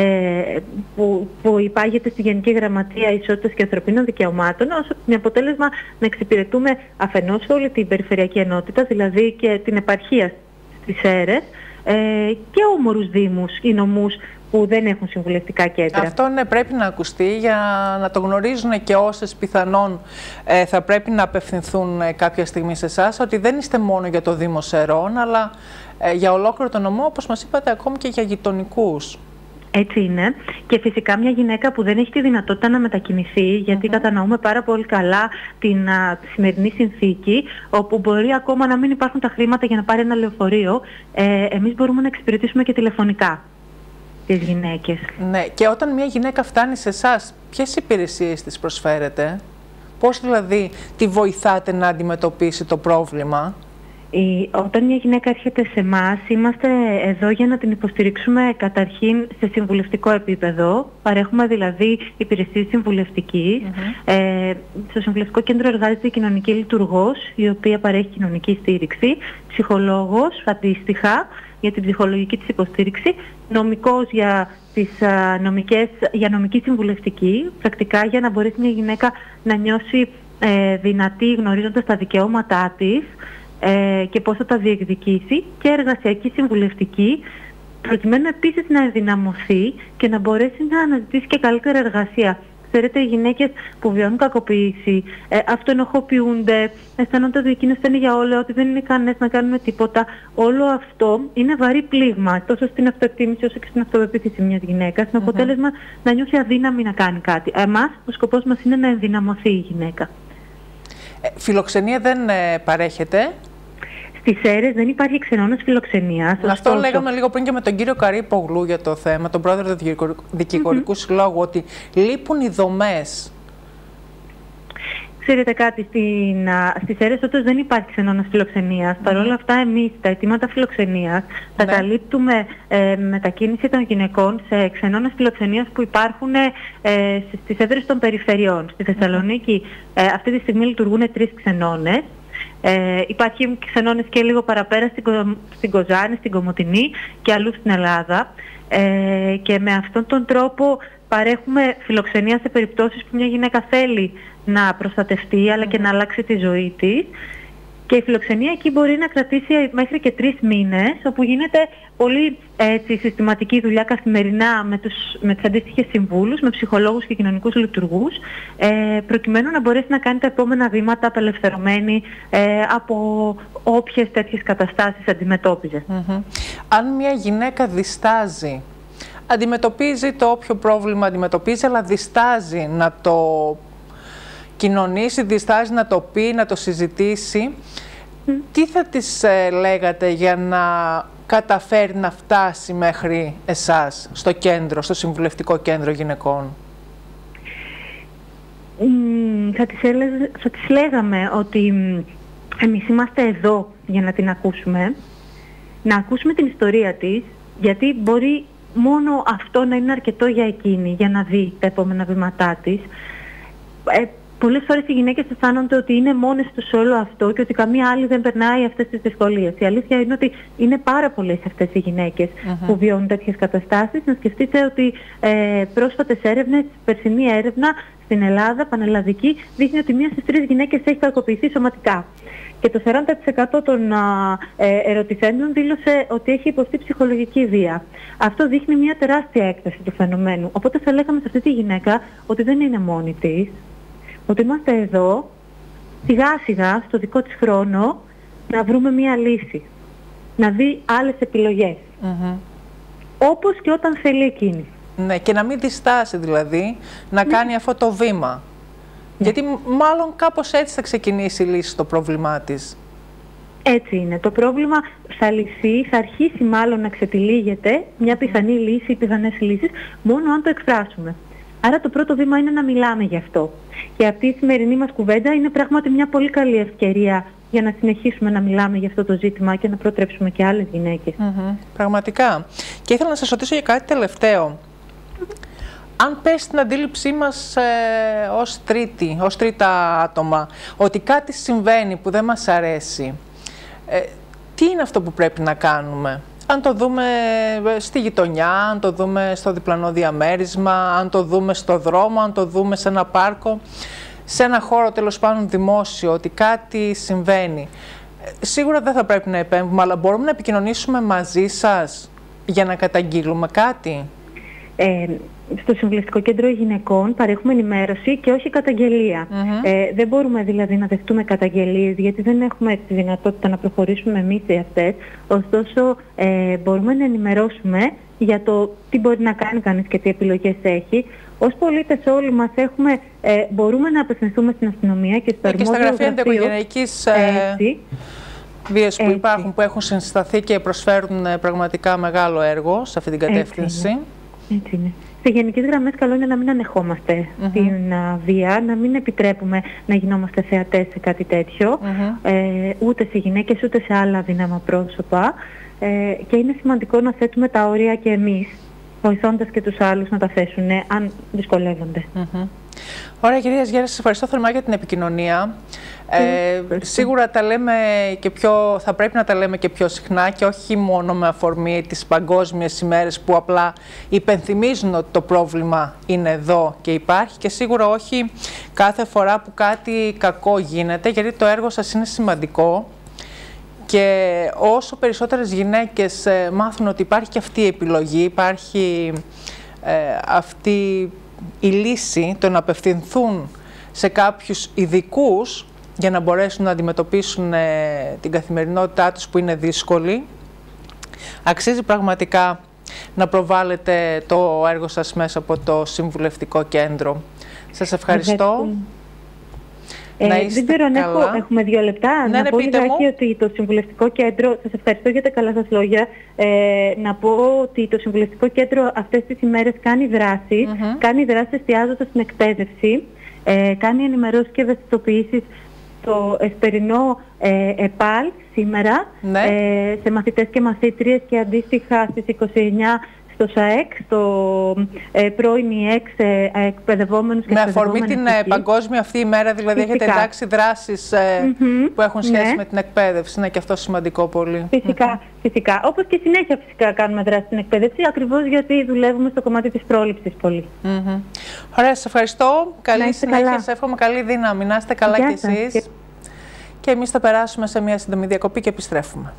Speaker 16: που υπάγεται στη Γενική Γραμματεία Ισότητας και Ανθρωπίνων Δικαιωμάτων, με αποτέλεσμα να εξυπηρετούμε αφενός όλη την περιφερειακή ενότητα, δηλαδή και την επαρχία στις Σέρρες, και όμορους δήμους ή νομούς που δεν έχουν συμβουλευτικά κέντρα. Αυτό
Speaker 1: ναι, πρέπει να ακουστεί για να το γνωρίζουν και όσες πιθανόν θα πρέπει να απευθυνθούν κάποια στιγμή σε εσάς, ότι δεν είστε μόνο για το Δήμο Σερών, αλλά για ολόκληρο το νομό, όπως μας είπατε, ακόμη και για γειτονικούς.
Speaker 16: Έτσι είναι. Και φυσικά μια γυναίκα που δεν έχει τη δυνατότητα να μετακινηθεί, γιατί κατανοούμε πάρα πολύ καλά την σημερινή συνθήκη, όπου μπορεί ακόμα να μην υπάρχουν τα χρήματα για να πάρει ένα λεωφορείο, εμείς μπορούμε να εξυπηρετήσουμε και τηλεφωνικά τις γυναίκες.
Speaker 1: Ναι, και όταν μια γυναίκα φτάνει σε εσάς, ποιες υπηρεσίες της προσφέρετε? Πώς δηλαδή τη βοηθάτε να αντιμετωπίσει το πρόβλημα?
Speaker 16: Όταν μια γυναίκα έρχεται σε εμάς, είμαστε εδώ για να την υποστηρίξουμε καταρχήν σε συμβουλευτικό επίπεδο. Παρέχουμε δηλαδή υπηρεσίες συμβουλευτικής. Στο Συμβουλευτικό Κέντρο εργάζεται η κοινωνική λειτουργός, η οποία παρέχει κοινωνική στήριξη, ψυχολόγος αντίστοιχα για την ψυχολογική της υποστήριξη, νομικός για νομική συμβουλευτική, πρακτικά για να μπορέσει μια γυναίκα να νιώσει δυνατή γνωρίζοντας τα δικαιώματά της και πώς θα τα διεκδικήσει, και εργασιακή συμβουλευτική, προκειμένου επίσης να ενδυναμωθεί και να μπορέσει να αναζητήσει και καλύτερη εργασία. Ξέρετε, οι γυναίκες που βιώνουν κακοποίηση, αυτοενοχοποιούνται, αισθάνονται ότι εκείνες φταίνουν για όλα, ότι δεν είναι ικανές να κάνουν τίποτα. Όλο αυτό είναι βαρύ πλήγμα, τόσο στην αυτοεκτίμηση όσο και στην αυτοπεποίθηση μιας γυναίκας, με αποτέλεσμα να νιώθει αδύναμη να κάνει κάτι. Εμάς, ο σκοπός μας είναι να ενδυναμωθεί η γυναίκα.
Speaker 1: Φιλοξενία δεν παρέχεται?
Speaker 16: Στις Σέρρες δεν υπάρχει ξενώνας φιλοξενίας.
Speaker 1: Αυτό λέγαμε λίγο πριν και με τον κύριο Καρύπογλου για το θέμα, τον πρόεδρο του Δικηγορικού Συλλόγου, ότι λείπουν οι δομές.
Speaker 16: Ξέρετε κάτι, στις Σέρρες όντως δεν υπάρχει ξενώνας φιλοξενίας. Παρ' όλα αυτά, εμείς τα αιτήματα φιλοξενίας τα καλύπτουμε μετακίνηση των γυναικών σε ξενώνας φιλοξενίας που υπάρχουν στις έδρες των περιφερειών. Στη Θεσσαλονίκη αυτή τη στιγμή λειτουργούν 3 ξενώνες. Υπάρχει ξενώνες και λίγο παραπέρα στην Κοζάνη, στην Κομοτηνή και αλλού στην Ελλάδα. Και με αυτόν τον τρόπο παρέχουμε φιλοξενία σε περιπτώσεις που μια γυναίκα θέλει να προστατευτεί αλλά και να αλλάξει τη ζωή της. Και η φιλοξενία εκεί μπορεί να κρατήσει μέχρι και 3 μήνες, όπου γίνεται πολύ συστηματική δουλειά καθημερινά με τις αντίστοιχες συμβούλους, με ψυχολόγους και κοινωνικούς λειτουργούς, προκειμένου να μπορέσει να κάνει τα επόμενα βήματα απελευθερωμένη από όποιες τέτοιες καταστάσεις αντιμετώπιζε.
Speaker 1: Αν μια γυναίκα διστάζει, αντιμετωπίζει το όποιο πρόβλημα αντιμετωπίζει, αλλά διστάζει να το κοινωνήσει, διστάζει να το πει, να το συζητήσει, τι θα της λέγατε για να καταφέρει να φτάσει μέχρι εσάς, στο κέντρο, στο Συμβουλευτικό Κέντρο Γυναικών?
Speaker 16: Θα της λέγαμε ότι εμείς είμαστε εδώ για να την ακούσουμε να ακούσουμε την ιστορία της, γιατί μπορεί μόνο αυτό να είναι αρκετό για εκείνη, για να δει τα επόμενα βήματά της. Πολλές φορές οι γυναίκες αισθάνονται ότι είναι μόνες τους σε όλο αυτό και ότι καμία άλλη δεν περνάει αυτές τις δυσκολίες. Η αλήθεια είναι ότι είναι πάρα πολλές αυτές οι γυναίκες που βιώνουν τέτοιες καταστάσεις. Να σκεφτείτε ότι πρόσφατες έρευνες, περσινή έρευνα στην Ελλάδα, πανελλαδική, δείχνει ότι 1 στις 3 γυναίκες έχει κακοποιηθεί σωματικά. Και το 40% των ερωτηθέντων δήλωσε ότι έχει υποστεί ψυχολογική βία. Αυτό δείχνει μια τεράστια έκταση του φαινομένου. Οπότε θα λέγαμε σε αυτή τη γυναίκα ότι δεν είναι μόνη της, ότι είμαστε εδώ, σιγά σιγά, στο δικό της χρόνο, να βρούμε μια λύση. Να δει άλλες επιλογές. Όπως και όταν θέλει εκείνη.
Speaker 1: Ναι, και να μην διστάσει δηλαδή, να κάνει αυτό το βήμα. Γιατί μάλλον κάπως έτσι θα ξεκινήσει η λύση στο πρόβλημά της.
Speaker 16: Έτσι είναι. Το πρόβλημα θα λυθεί, θα αρχίσει μάλλον να ξετυλίγεται μια πιθανή λύση ή πιθανές λύσεις, μόνο αν το εκφράσουμε. Άρα το πρώτο βήμα είναι να μιλάμε γι' αυτό. Και αυτή η σημερινή μας κουβέντα είναι πράγματι μια πολύ καλή ευκαιρία για να συνεχίσουμε να μιλάμε για αυτό το ζήτημα και να προτρέψουμε και άλλες γυναίκες.
Speaker 1: Πραγματικά. Και ήθελα να σας ρωτήσω για κάτι τελευταίο. Αν πέσει στην αντίληψή μας ως τρίτα άτομα ότι κάτι συμβαίνει που δεν μας αρέσει, τι είναι αυτό που πρέπει να κάνουμε? Αν το δούμε στη γειτονιά, αν το δούμε στο διπλανό διαμέρισμα, αν το δούμε στο δρόμο, αν το δούμε σε ένα πάρκο, σε ένα χώρο τέλος πάντων δημόσιο, ότι κάτι συμβαίνει. Σίγουρα δεν θα πρέπει να επέμβουμε, αλλά μπορούμε να επικοινωνήσουμε μαζί σας για να καταγγείλουμε κάτι?
Speaker 16: Στο Συμβουλευτικό Κέντρο Γυναικών παρέχουμε ενημέρωση και όχι καταγγελία. Δεν μπορούμε δηλαδή να δεχτούμε καταγγελίες, γιατί δεν έχουμε τη δυνατότητα να προχωρήσουμε εμείς σε αυτές. Ωστόσο, μπορούμε να ενημερώσουμε για το τι μπορεί να κάνει κανείς και τι επιλογές έχει. Ως πολίτες όλοι μας μπορούμε να απευθυνθούμε στην αστυνομία και στο αρμόδιο
Speaker 1: γραφείο. Και στα γραφεία ενδοοικογενειακής βίας που υπάρχουν, που έχουν συσταθεί και προσφέρουν πραγματικά μεγάλο έργο σε αυτή την κατεύθυνση.
Speaker 16: Έτσι είναι. Σε γενικές γραμμές καλό είναι να μην ανεχόμαστε την βία, να μην επιτρέπουμε να γινόμαστε θεατές σε κάτι τέτοιο, ούτε σε γυναίκες ούτε σε άλλα αδύναμα πρόσωπα, και είναι σημαντικό να θέτουμε τα όρια και εμείς, βοηθώντας και τους άλλους να τα θέσουν αν δυσκολεύονται.
Speaker 1: Ωραία, κυρία Σγέρας, σας ευχαριστώ θερμά για την επικοινωνία. Σίγουρα τα λέμε και θα πρέπει να τα λέμε και πιο συχνά και όχι μόνο με αφορμή τις παγκόσμιες ημέρες που απλά υπενθυμίζουν ότι το πρόβλημα είναι εδώ και υπάρχει, και σίγουρα όχι κάθε φορά που κάτι κακό γίνεται, γιατί το έργο σας είναι σημαντικό. Και όσο περισσότερες γυναίκες μάθουν ότι υπάρχει και αυτή η επιλογή, υπάρχει αυτή η λύση, το να απευθυνθούν σε κάποιους ειδικούς για να μπορέσουν να αντιμετωπίσουν την καθημερινότητά τους που είναι δύσκολη, αξίζει πραγματικά να προβάλλετε το έργο σας μέσα από το Συμβουλευτικό Κέντρο. Σας ευχαριστώ.
Speaker 16: Δεν ξέρω αν έχουμε 2 λεπτά.
Speaker 1: Ναι,
Speaker 16: να πω λιγάκι ότι το Συμβουλευτικό Κέντρο, σας ευχαριστώ για τα καλά σας λόγια, να πω ότι το Συμβουλευτικό Κέντρο αυτές τις ημέρες κάνει δράσεις, κάνει δράσεις εστιάζοντας στην εκπαίδευση, κάνει ενημερώσεις και ευαισθητοποιήσεις στο εσπερινό ΕΠΑΛ σήμερα, σε μαθητές και μαθήτριες, και αντίστοιχα στις 29 στο ΣΑΕΚ, στο πρώην ΙΕΚ, εκπαιδευόμενους και εκπαιδευόμενες.
Speaker 1: Με αφορμή την παγκόσμια αυτή ημέρα, δηλαδή έχετε εντάξει δράσεις που έχουν σχέση με την εκπαίδευση, είναι και αυτό σημαντικό πολύ.
Speaker 16: Φυσικά. Όπως και συνέχεια φυσικά κάνουμε δράση στην εκπαίδευση, ακριβώς γιατί δουλεύουμε στο κομμάτι της πρόληψης πολύ.
Speaker 1: Ωραία, σας ευχαριστώ. Καλή συνέχεια, σας εύχομαι καλή δύναμη. Να είστε καλά κι εσείς. Και εμείς θα περάσουμε σε μια σύντομη διακοπή και επιστρέφουμε.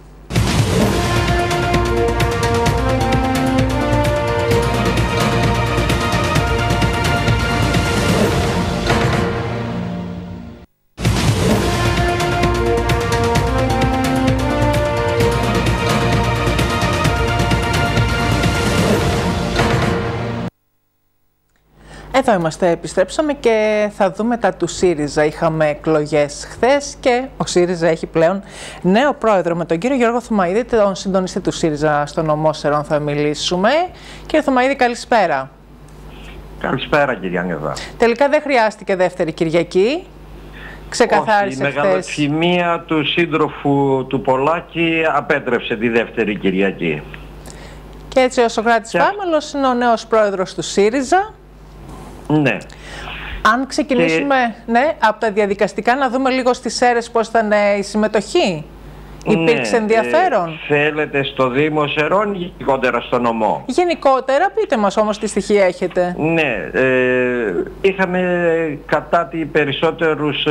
Speaker 1: Εδώ είμαστε, επιστρέψαμε και θα δούμε τα του ΣΥΡΙΖΑ. Είχαμε εκλογές χθες και ο ΣΥΡΙΖΑ έχει πλέον νέο πρόεδρο. Με τον κύριο Γιώργο Θωμαΐδη, τον συντονιστή του ΣΥΡΙΖΑ στον νομό Σερών, θα μιλήσουμε. Κύριε Θωμαΐδη, καλησπέρα.
Speaker 17: Καλησπέρα, κυρία Νεβά.
Speaker 1: Τελικά δεν χρειάστηκε δεύτερη Κυριακή. ξεκαθάρισε χθες.
Speaker 17: Η μεγαλοψημία του σύντροφου του Πολάκη απέτρεψε τη δεύτερη Κυριακή.
Speaker 1: Και έτσι ο Σωκράτης Πάμελος είναι ο νέος πρόεδρος του ΣΥΡΙΖΑ.
Speaker 17: Ναι.
Speaker 1: Αν ξεκινήσουμε από τα διαδικαστικά, να δούμε λίγο στις αίρες πώς ήταν η συμμετοχή. Υπήρξε ενδιαφέρον.
Speaker 17: Θέλετε στο Δήμο Σερών ή γενικότερα στο νομό?
Speaker 1: Γενικότερα, πείτε μας όμως τι στοιχεία έχετε.
Speaker 17: Ναι, είχαμε κατά τη περισσότερους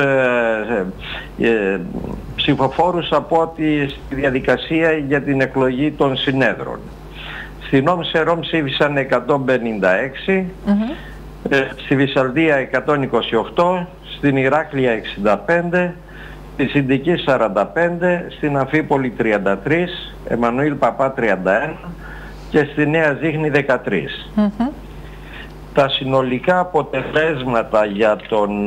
Speaker 17: ψηφοφόρους από ότι στη διαδικασία για την εκλογή των συνέδρων. Στην Νόμ Σερών ψήφισαν 156, στη Βυσσαλδία 128, στην Ηράκλεια 65, στη Συνδική 45, στην Αμφίπολη 33, Εμμανουήλ Παπά 31 και στη Νέα Ζήχνη 13. Τα συνολικά αποτελέσματα για τον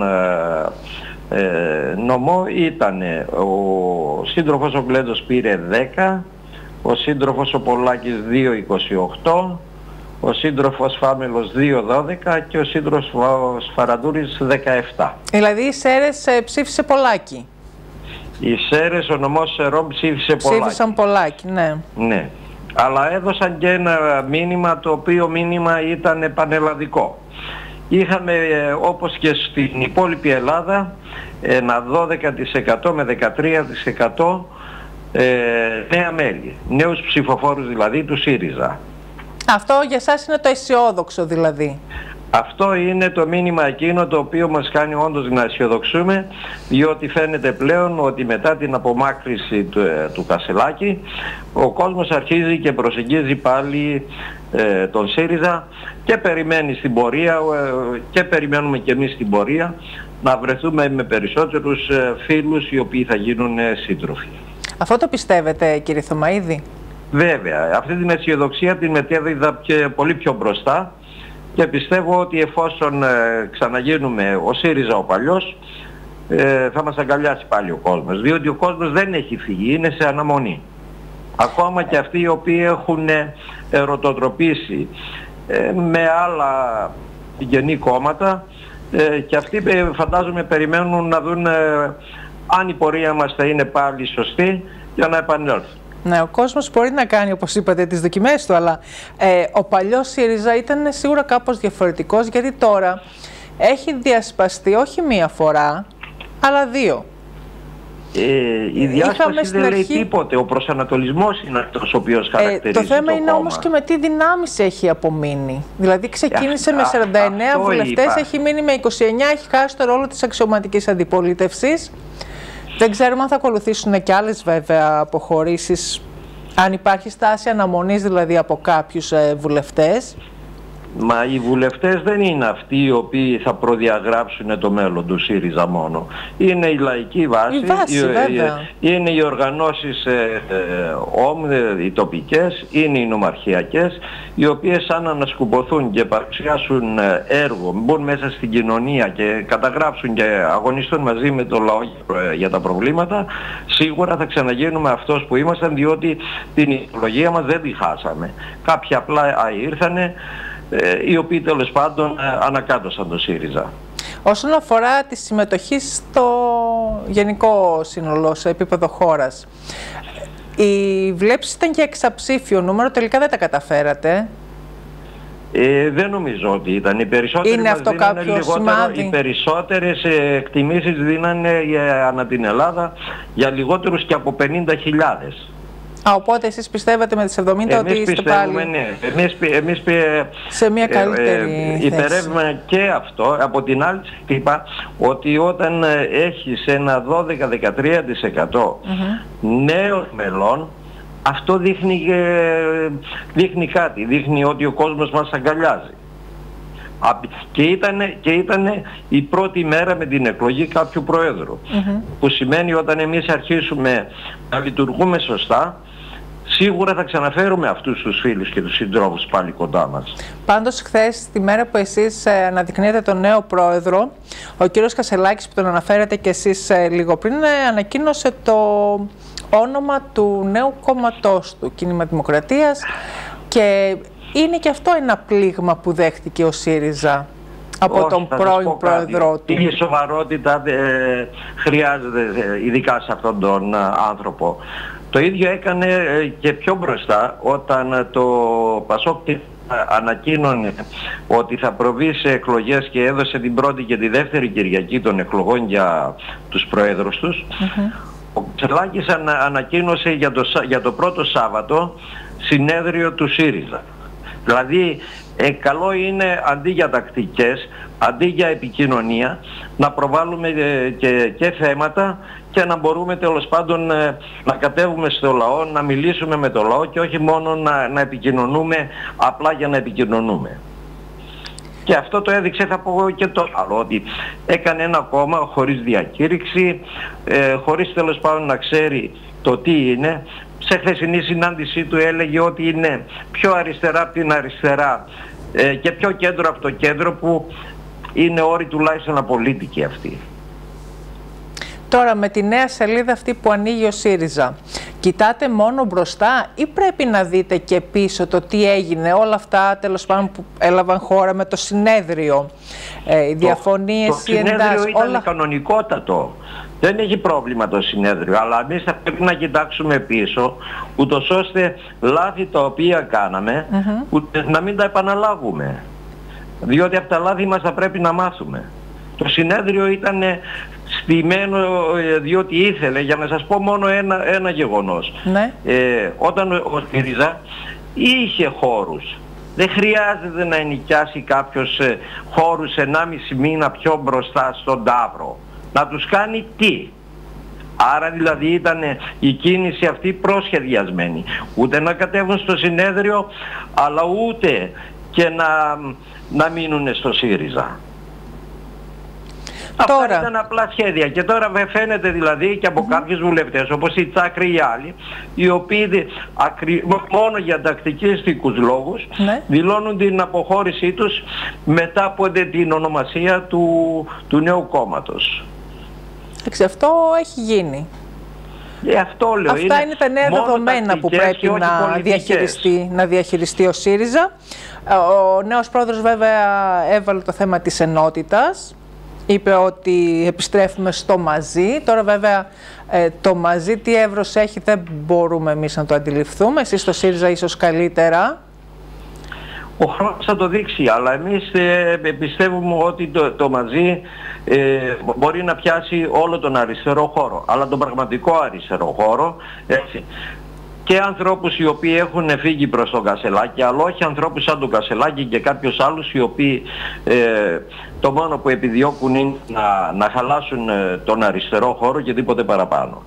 Speaker 17: νομό ήταν ο σύντροφος ο Γκλέντος πήρε 10, ο σύντροφος ο Πολάκης 2,28, ο σύντροφος Φάμελος 2,12 και ο σύντροφος Φαραντούρης 17.
Speaker 1: Δηλαδή οι Σέρες ψήφισε Πολάκη.
Speaker 17: Οι Σέρες, ο νομός Σερών ψήφισε Πολάκη.
Speaker 1: Ψήφισαν Πολάκη, ναι.
Speaker 17: Ναι. Αλλά έδωσαν και ένα μήνυμα, το οποίο μήνυμα ήταν πανελλαδικό. Είχαμε όπως και στην υπόλοιπη Ελλάδα ένα 12% με 13% νέα μέλη. Νέους ψηφοφόρους δηλαδή του ΣΥΡΙΖΑ.
Speaker 1: Αυτό για σας είναι το αισιόδοξο δηλαδή?
Speaker 17: Αυτό είναι το μήνυμα εκείνο το οποίο μας κάνει όντως να αισιοδοξούμε, διότι φαίνεται πλέον ότι μετά την απομάκρυση του Κασελάκη ο κόσμος αρχίζει και προσεγγίζει πάλι τον ΣΥΡΙΖΑ και περιμένει στην πορεία και περιμένουμε και εμείς στην πορεία να βρεθούμε με περισσότερους φίλους οι οποίοι θα γίνουν σύντροφοι.
Speaker 1: Αυτό το πιστεύετε, κύριε Θωμαΐδη?
Speaker 17: Βέβαια, αυτή την αισιοδοξία την μετέδιδα και πολύ πιο μπροστά και πιστεύω ότι εφόσον ξαναγίνουμε ο ΣΥΡΙΖΑ ο παλιός, θα μας αγκαλιάσει πάλι ο κόσμος, διότι ο κόσμος δεν έχει φύγει, είναι σε αναμονή. Ακόμα και αυτοί οι οποίοι έχουν ερωτοτροπήσει με άλλα γενή κόμματα, και αυτοί φαντάζομαι περιμένουν να δουν αν η πορεία μας θα είναι πάλι σωστή για να επανέλθουν.
Speaker 1: Ναι, ο κόσμος μπορεί να κάνει, όπως είπατε, τις δοκιμές του, αλλά ο παλιός ΣΥΡΙΖΑ ήταν σίγουρα κάπως διαφορετικός, γιατί τώρα έχει διασπαστεί όχι μία φορά, αλλά δύο.
Speaker 17: Η διάσπαση δεν λέει τίποτε. Ο προσανατολισμός είναι αυτός ο οποίος χαρακτηρίζει
Speaker 1: το θέμα είναι
Speaker 17: κόμμα.
Speaker 1: όμως και με τι δυνάμεις έχει απομείνει. Δηλαδή ξεκίνησε με 49 βουλευτές, έχει μείνει με 29, έχει χάσει το ρόλο της αξιωματικής αντιπολίτευσης. Δεν ξέρουμε αν θα ακολουθήσουν και άλλες βέβαια αποχωρήσεις, αν υπάρχει στάση αναμονής δηλαδή από κάποιους βουλευτές.
Speaker 17: Μα οι βουλευτές δεν είναι αυτοί οι οποίοι θα προδιαγράψουν το μέλλον του ΣΥΡΙΖΑ μόνο. Είναι η λαϊκή βάση, είναι οι οργανώσεις οι τοπικές, είναι οι νομαρχιακές, οι οποίες αν ανασκουμποθούν και παρουσιάσουν έργο, μπουν μέσα στην κοινωνία και καταγράψουν και αγωνιστούν μαζί με το λαό για τα προβλήματα, σίγουρα θα ξαναγίνουμε αυτός που ήμασταν, διότι την ιδεολογία μας δεν τη χάσαμε. Κάποιοι απλά ήρθανε, οι οποίοι τέλος πάντων ανακάτωσαν το ΣΥΡΙΖΑ.
Speaker 1: Όσον αφορά τη συμμετοχή στο γενικό σύνολο, σε επίπεδο χώρας, η βλέψη ήταν και εξαψήφιο νούμερο, τελικά δεν τα καταφέρατε.
Speaker 17: Δεν νομίζω ότι ήταν. Οι περισσότεροι
Speaker 1: είναι αυτό κάποιο σημάδι?
Speaker 17: Οι περισσότερες εκτιμήσεις δίνανε ανά την Ελλάδα για λιγότερους και από 50.000.
Speaker 1: Οπότε εσείς πιστεύετε με τις 70 ότι είστε πάλι
Speaker 17: ναι. Εμείς
Speaker 1: σε μια καλύτερη
Speaker 17: υπερεύουμε και αυτό. Από την άλλη είπα ότι όταν έχεις ένα 12-13% νέων μελών, αυτό δείχνει κάτι, δείχνει ότι ο κόσμος μας αγκαλιάζει. Και ήταν η πρώτη μέρα με την εκλογή κάποιου Προέδρου, που σημαίνει όταν εμείς αρχίσουμε να λειτουργούμε σωστά, σίγουρα θα ξαναφέρουμε αυτούς τους φίλους και τους συντρόφους πάλι κοντά μας.
Speaker 1: Πάντως χθες, τη μέρα που εσείς αναδεικνύετε τον νέο πρόεδρο, ο κύριος Κασελάκης, που τον αναφέρετε και εσείς λίγο πριν, ανακοίνωσε το όνομα του νέου κόμματός του, Κίνημα Δημοκρατίας, και είναι και αυτό ένα πλήγμα που δέχτηκε ο ΣΥΡΙΖΑ. από τον πρώην πρόεδρό του.
Speaker 17: Η σοβαρότητα χρειάζεται ειδικά σε αυτόν τον άνθρωπο. Το ίδιο έκανε και πιο μπροστά όταν το ΠΑΣΟΚ ανακοίνωνε ότι θα προβεί σε εκλογές και έδωσε την πρώτη και τη δεύτερη Κυριακή των εκλογών για τους προέδρους τους. Ο Κασελάκης ανακοίνωσε για το πρώτο Σάββατο συνέδριο του ΣΥΡΙΖΑ. Δηλαδή καλό είναι αντί για τακτικές, αντί για επικοινωνία, να προβάλλουμε και θέματα και να μπορούμε τέλος πάντων να κατέβουμε στο λαό, να μιλήσουμε με το λαό και όχι μόνο να επικοινωνούμε απλά για να επικοινωνούμε. Και αυτό το έδειξε, θα πω και το άλλο, ότι έκανε ένα κόμμα χωρίς διακήρυξη, χωρίς τέλος πάντων να ξέρει το τι είναι. Σε χθεσινή συνάντησή του έλεγε ότι είναι πιο αριστερά από την αριστερά και πιο κέντρο από το κέντρο, που είναι όροι τουλάχιστον απολύτικοι αυτοί.
Speaker 1: Τώρα με τη νέα σελίδα αυτή που ανοίγει ο ΣΥΡΙΖΑ, κοιτάτε μόνο μπροστά ή πρέπει να δείτε και πίσω το τι έγινε, όλα αυτά τέλος πάντων που έλαβαν χώρα με το συνέδριο, οι διαφωνίες, οι εντάσεις? Το
Speaker 17: συνέδριο ήταν κανονικότατο. Δεν έχει πρόβλημα το συνέδριο, αλλά εμείς θα πρέπει να κοιτάξουμε πίσω, ούτως ώστε λάθη τα οποία κάναμε να μην τα επαναλάβουμε. Διότι από τα λάθη μας θα πρέπει να μάθουμε. Το συνέδριο ήταν στημένο διότι ήθελε, για να σας πω μόνο ένα γεγονός.
Speaker 1: Ναι.
Speaker 17: Όταν ο ΣΥΡΙΖΑ είχε χώρους, δεν χρειάζεται να ενοικιάσει κάποιος χώρους 1,5 μήνα πιο μπροστά στον Ταύρο. Να τους κάνει τι? Άρα δηλαδή ήταν η κίνηση αυτή προσχεδιασμένη. Ούτε να κατέβουν στο συνέδριο, αλλά ούτε και να μείνουν στο ΣΥΡΙΖΑ. Αυτά ήταν απλά σχέδια. Και τώρα φαίνεται δηλαδή και από κάποιους βουλευτές, όπως η Τσάκρη ή οι άλλοι, οι οποίοι μόνο για τακτικιστικούς λόγους δηλώνουν την αποχώρησή τους μετά από την ονομασία του νέου κόμματος.
Speaker 1: Αυτό έχει γίνει.
Speaker 17: Αυτό λέω,
Speaker 1: αυτά είναι τα νέα δεδομένα που πρέπει να διαχειριστεί ο ΣΥΡΙΖΑ. Ο νέος πρόεδρος βέβαια έβαλε το θέμα της ενότητας. Είπε ότι επιστρέφουμε στο μαζί. Τώρα βέβαια το μαζί τι εύρος έχει δεν μπορούμε εμείς να το αντιληφθούμε. Εσείς στο ΣΥΡΙΖΑ ίσως καλύτερα.
Speaker 17: Ο χρόνος θα το δείξει, αλλά εμείς πιστεύουμε ότι το μαζί μπορεί να πιάσει όλο τον αριστερό χώρο, αλλά τον πραγματικό αριστερό χώρο, έτσι. Και ανθρώπους οι οποίοι έχουν φύγει προς τον Κασελάκη, αλλά όχι ανθρώπους σαν τον Κασελάκη και κάποιους άλλους οι οποίοι το μόνο που επιδιώκουν είναι να χαλάσουν τον αριστερό χώρο και τίποτε παραπάνω.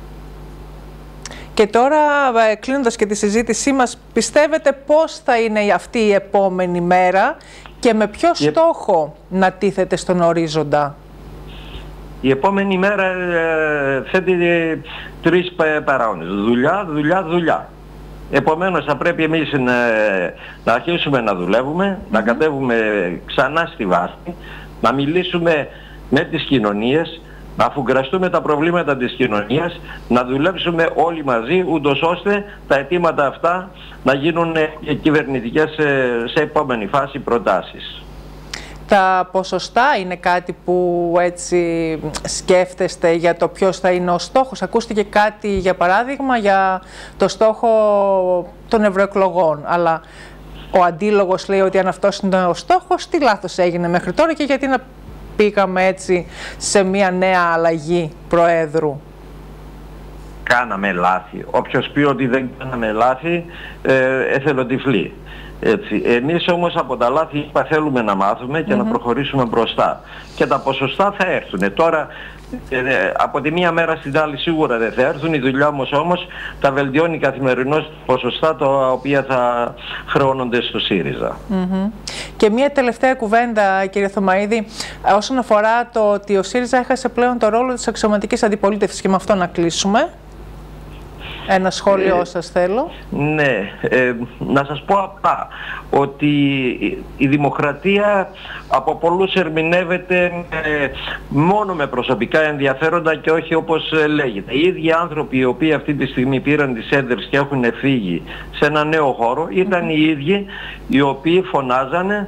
Speaker 1: Και τώρα, κλείνοντας και τη συζήτησή μας, πιστεύετε πώς θα είναι αυτή η επόμενη μέρα και με ποιο στόχο να τίθεται στον ορίζοντα?
Speaker 17: Η επόμενη μέρα θέτει τρεις παράγοντες. Δουλειά, δουλειά, δουλειά. Επομένως θα πρέπει εμείς να αρχίσουμε να δουλεύουμε, να κατέβουμε ξανά στη βάση, να μιλήσουμε με τις κοινωνίες, να αφουγκραστούμε τα προβλήματα της κοινωνίας, να δουλέψουμε όλοι μαζί, ούτως ώστε τα αιτήματα αυτά να γίνουν κυβερνητικές σε επόμενη φάση προτάσεις.
Speaker 1: Τα ποσοστά είναι κάτι που έτσι σκέφτεστε για το ποιος θα είναι ο στόχος? Ακούστηκε κάτι για παράδειγμα για το στόχο των ευρωεκλογών, αλλά ο αντίλογος λέει ότι αν αυτός είναι ο στόχος, τι λάθος έγινε μέχρι τώρα και γιατί να πήγαμε έτσι σε μια νέα αλλαγή προέδρου?
Speaker 17: Κάναμε λάθη. Όποιος πει ότι δεν κάναμε λάθη, εθελοτυφλεί. Έτσι. Εμείς όμως από τα λάθη θέλουμε να μάθουμε και να προχωρήσουμε μπροστά. Και τα ποσοστά θα έρθουν. Τώρα από τη μία μέρα στην άλλη σίγουρα δεν θα έρθουν. Η δουλειά μας όμως τα βελτιώνει καθημερινώς ποσοστά τα οποία θα χρεώνονται στο ΣΥΡΙΖΑ.
Speaker 1: Και μία τελευταία κουβέντα, κύριε Θωμαΐδη, όσον αφορά το ότι ο ΣΥΡΙΖΑ έχασε πλέον το ρόλο της αξιωματικής αντιπολίτευσης, και με αυτό να κλείσουμε. Ένα σχόλιο σας θέλω.
Speaker 17: Ναι, να σας πω απλά ότι η δημοκρατία από πολλούς ερμηνεύεται μόνο με προσωπικά ενδιαφέροντα και όχι όπως λέγεται. Οι ίδιοι άνθρωποι οι οποίοι αυτή τη στιγμή πήραν τις έδρες και έχουν φύγει σε ένα νέο χώρο ήταν οι ίδιοι οι οποίοι φωνάζανε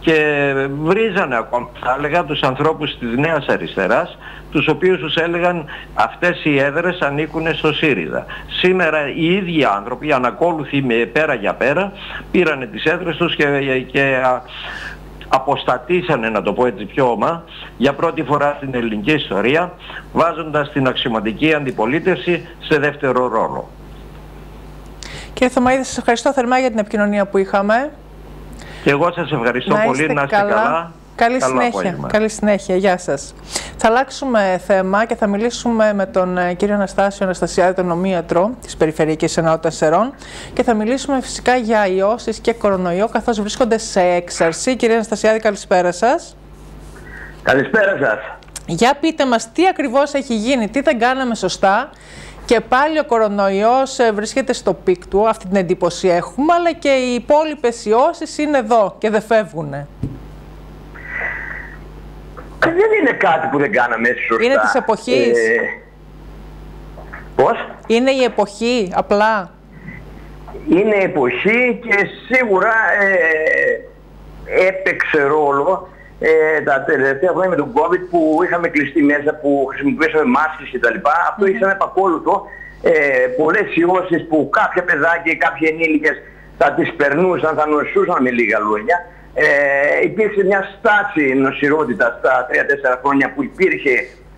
Speaker 17: και βρίζανε ακόμα, θα έλεγα, τους ανθρώπους της Νέας Αριστεράς, τους οποίους τους έλεγαν αυτές οι έδρες ανήκουν στο ΣΥΡΙΖΑ. Σήμερα οι ίδιοι άνθρωποι, ανακόλουθοι με πέρα για πέρα, πήρανε τις έδρες τους και αποστατήσανε, να το πω έτσι πιο ομά, για πρώτη φορά στην ελληνική ιστορία, βάζοντας την αξιωματική αντιπολίτευση σε δεύτερο ρόλο.
Speaker 1: Κύριε Θωμαίδη, σας ευχαριστώ θερμά για την επικοινωνία που είχαμε.
Speaker 17: Και εγώ σας ευχαριστώ πολύ, να είστε καλά.
Speaker 1: Καλή συνέχεια. Καλή συνέχεια. Γεια σας. Θα αλλάξουμε θέμα και θα μιλήσουμε με τον κύριο Αναστάσιο Αναστασιάδη, τον ομοίατρο της Περιφερειακής Ενότητας Σερών, και θα μιλήσουμε φυσικά για ιώσεις και κορονοϊό, καθώς βρίσκονται σε έξαρση. Κύριε Αναστασιάδη, καλησπέρα σας.
Speaker 18: Καλησπέρα σας.
Speaker 1: Για πείτε μας τι ακριβώς έχει γίνει, τι δεν κάναμε σωστά. Και πάλι ο κορονοϊός βρίσκεται στο πικ του, αυτή την εντύπωση έχουμε, αλλά και οι υπόλοιπες ιώσεις είναι εδώ και δεν φεύγουνε.
Speaker 18: Δεν είναι κάτι που δεν κάναμε σωστά.
Speaker 1: Είναι της εποχής.
Speaker 18: Πώς?
Speaker 1: Είναι η εποχή, απλά.
Speaker 18: Είναι εποχή και σίγουρα έπαιξε ρόλο τα τελευταία χρόνια με τον COVID που είχαμε κλειστεί μέσα, που χρησιμοποιήσαμε μάσκες κτλ. Αυτό είχε σαν επακόλουθο πολλές ιώσεις που κάποια παιδάκια ή κάποιοι ενήλικες θα τις περνούσαν, θα νοσούσαν με λίγα λόγια. Υπήρξε μια στάση νοσηρότητα στα 3-4 χρόνια που υπήρχε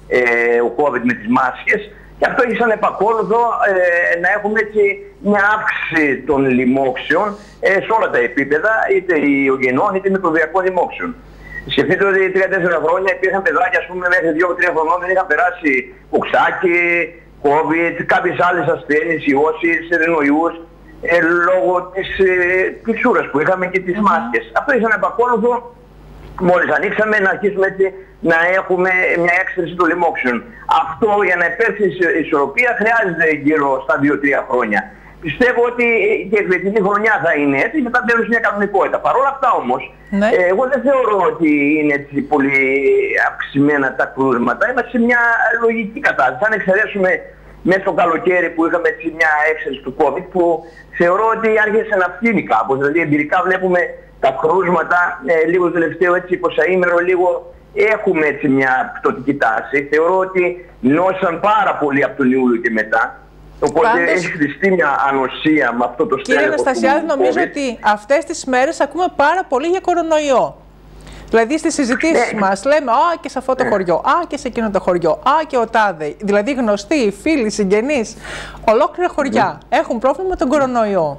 Speaker 18: ο COVID με τις μάσκες, και αυτό είχε σαν επακόλουθο να έχουμε έτσι μια αύξηση των λοιμόξεων σε όλα τα επίπεδα, είτε ιογενών είτε μικροβιακών λοιμόξεων. Σκεφτείτε ότι 3-4 χρόνια υπήρχαν παιδάκια, ας πούμε, μέχρι 2-3 χρονών δεν είχαν περάσει οξάκι, COVID, κάποιες άλλες ασθένειες, ιώσεις, ρηνοϊούς, λόγω της πληξούρας που είχαμε και τις μάσκες. Αυτό ήσαν επακόλουθο, μόλις ανοίξαμε, να αρχίσουμε έτσι να έχουμε μια έξαρση των λοιμόξεων. Αυτό για να υπάρξει ισορροπία χρειάζεται γύρω στα 2-3 χρόνια. Πιστεύω ότι και η φετινή χρονιά θα είναι έτσι, μετά μπαίνουν μια κανονικότητα. Παρ' όλα αυτά όμως, εγώ δεν θεωρώ ότι είναι έτσι πολύ αυξημένα τα κρούσματα. Είμαστε σε μια λογική κατάσταση. Αν εξαιρέσουμε μέσα στο καλοκαίρι που είχαμε έτσι μια έξαρση του COVID, που θεωρώ ότι άρχισε να φθήνει κάπως. Δηλαδή εμπειρικά βλέπουμε τα κρούσματα λίγο τελευταίο έτσι εικοσαήμερο, λίγο έχουμε έτσι μια πτωτική τάση. Θεωρώ ότι νόσαν πάρα πολύ από τον Ιούλιο και μετά. Οπότε πάντως, έχει χτιστεί μια ανοσία με αυτό το στέλεχο.
Speaker 1: Κύριε Αναστασιάδη, νομίζω ότι αυτές τις μέρες ακούμε πάρα πολύ για κορονοϊό. Δηλαδή στις συζητήσεις μας λέμε «Α, και σε αυτό το χωριό», «Α, και σε εκείνο το χωριό», «Α, και ο τάδε». Δηλαδή γνωστοί, φίλοι, συγγενείς, ολόκληρα χωριά έχουν πρόβλημα με τον κορονοϊό.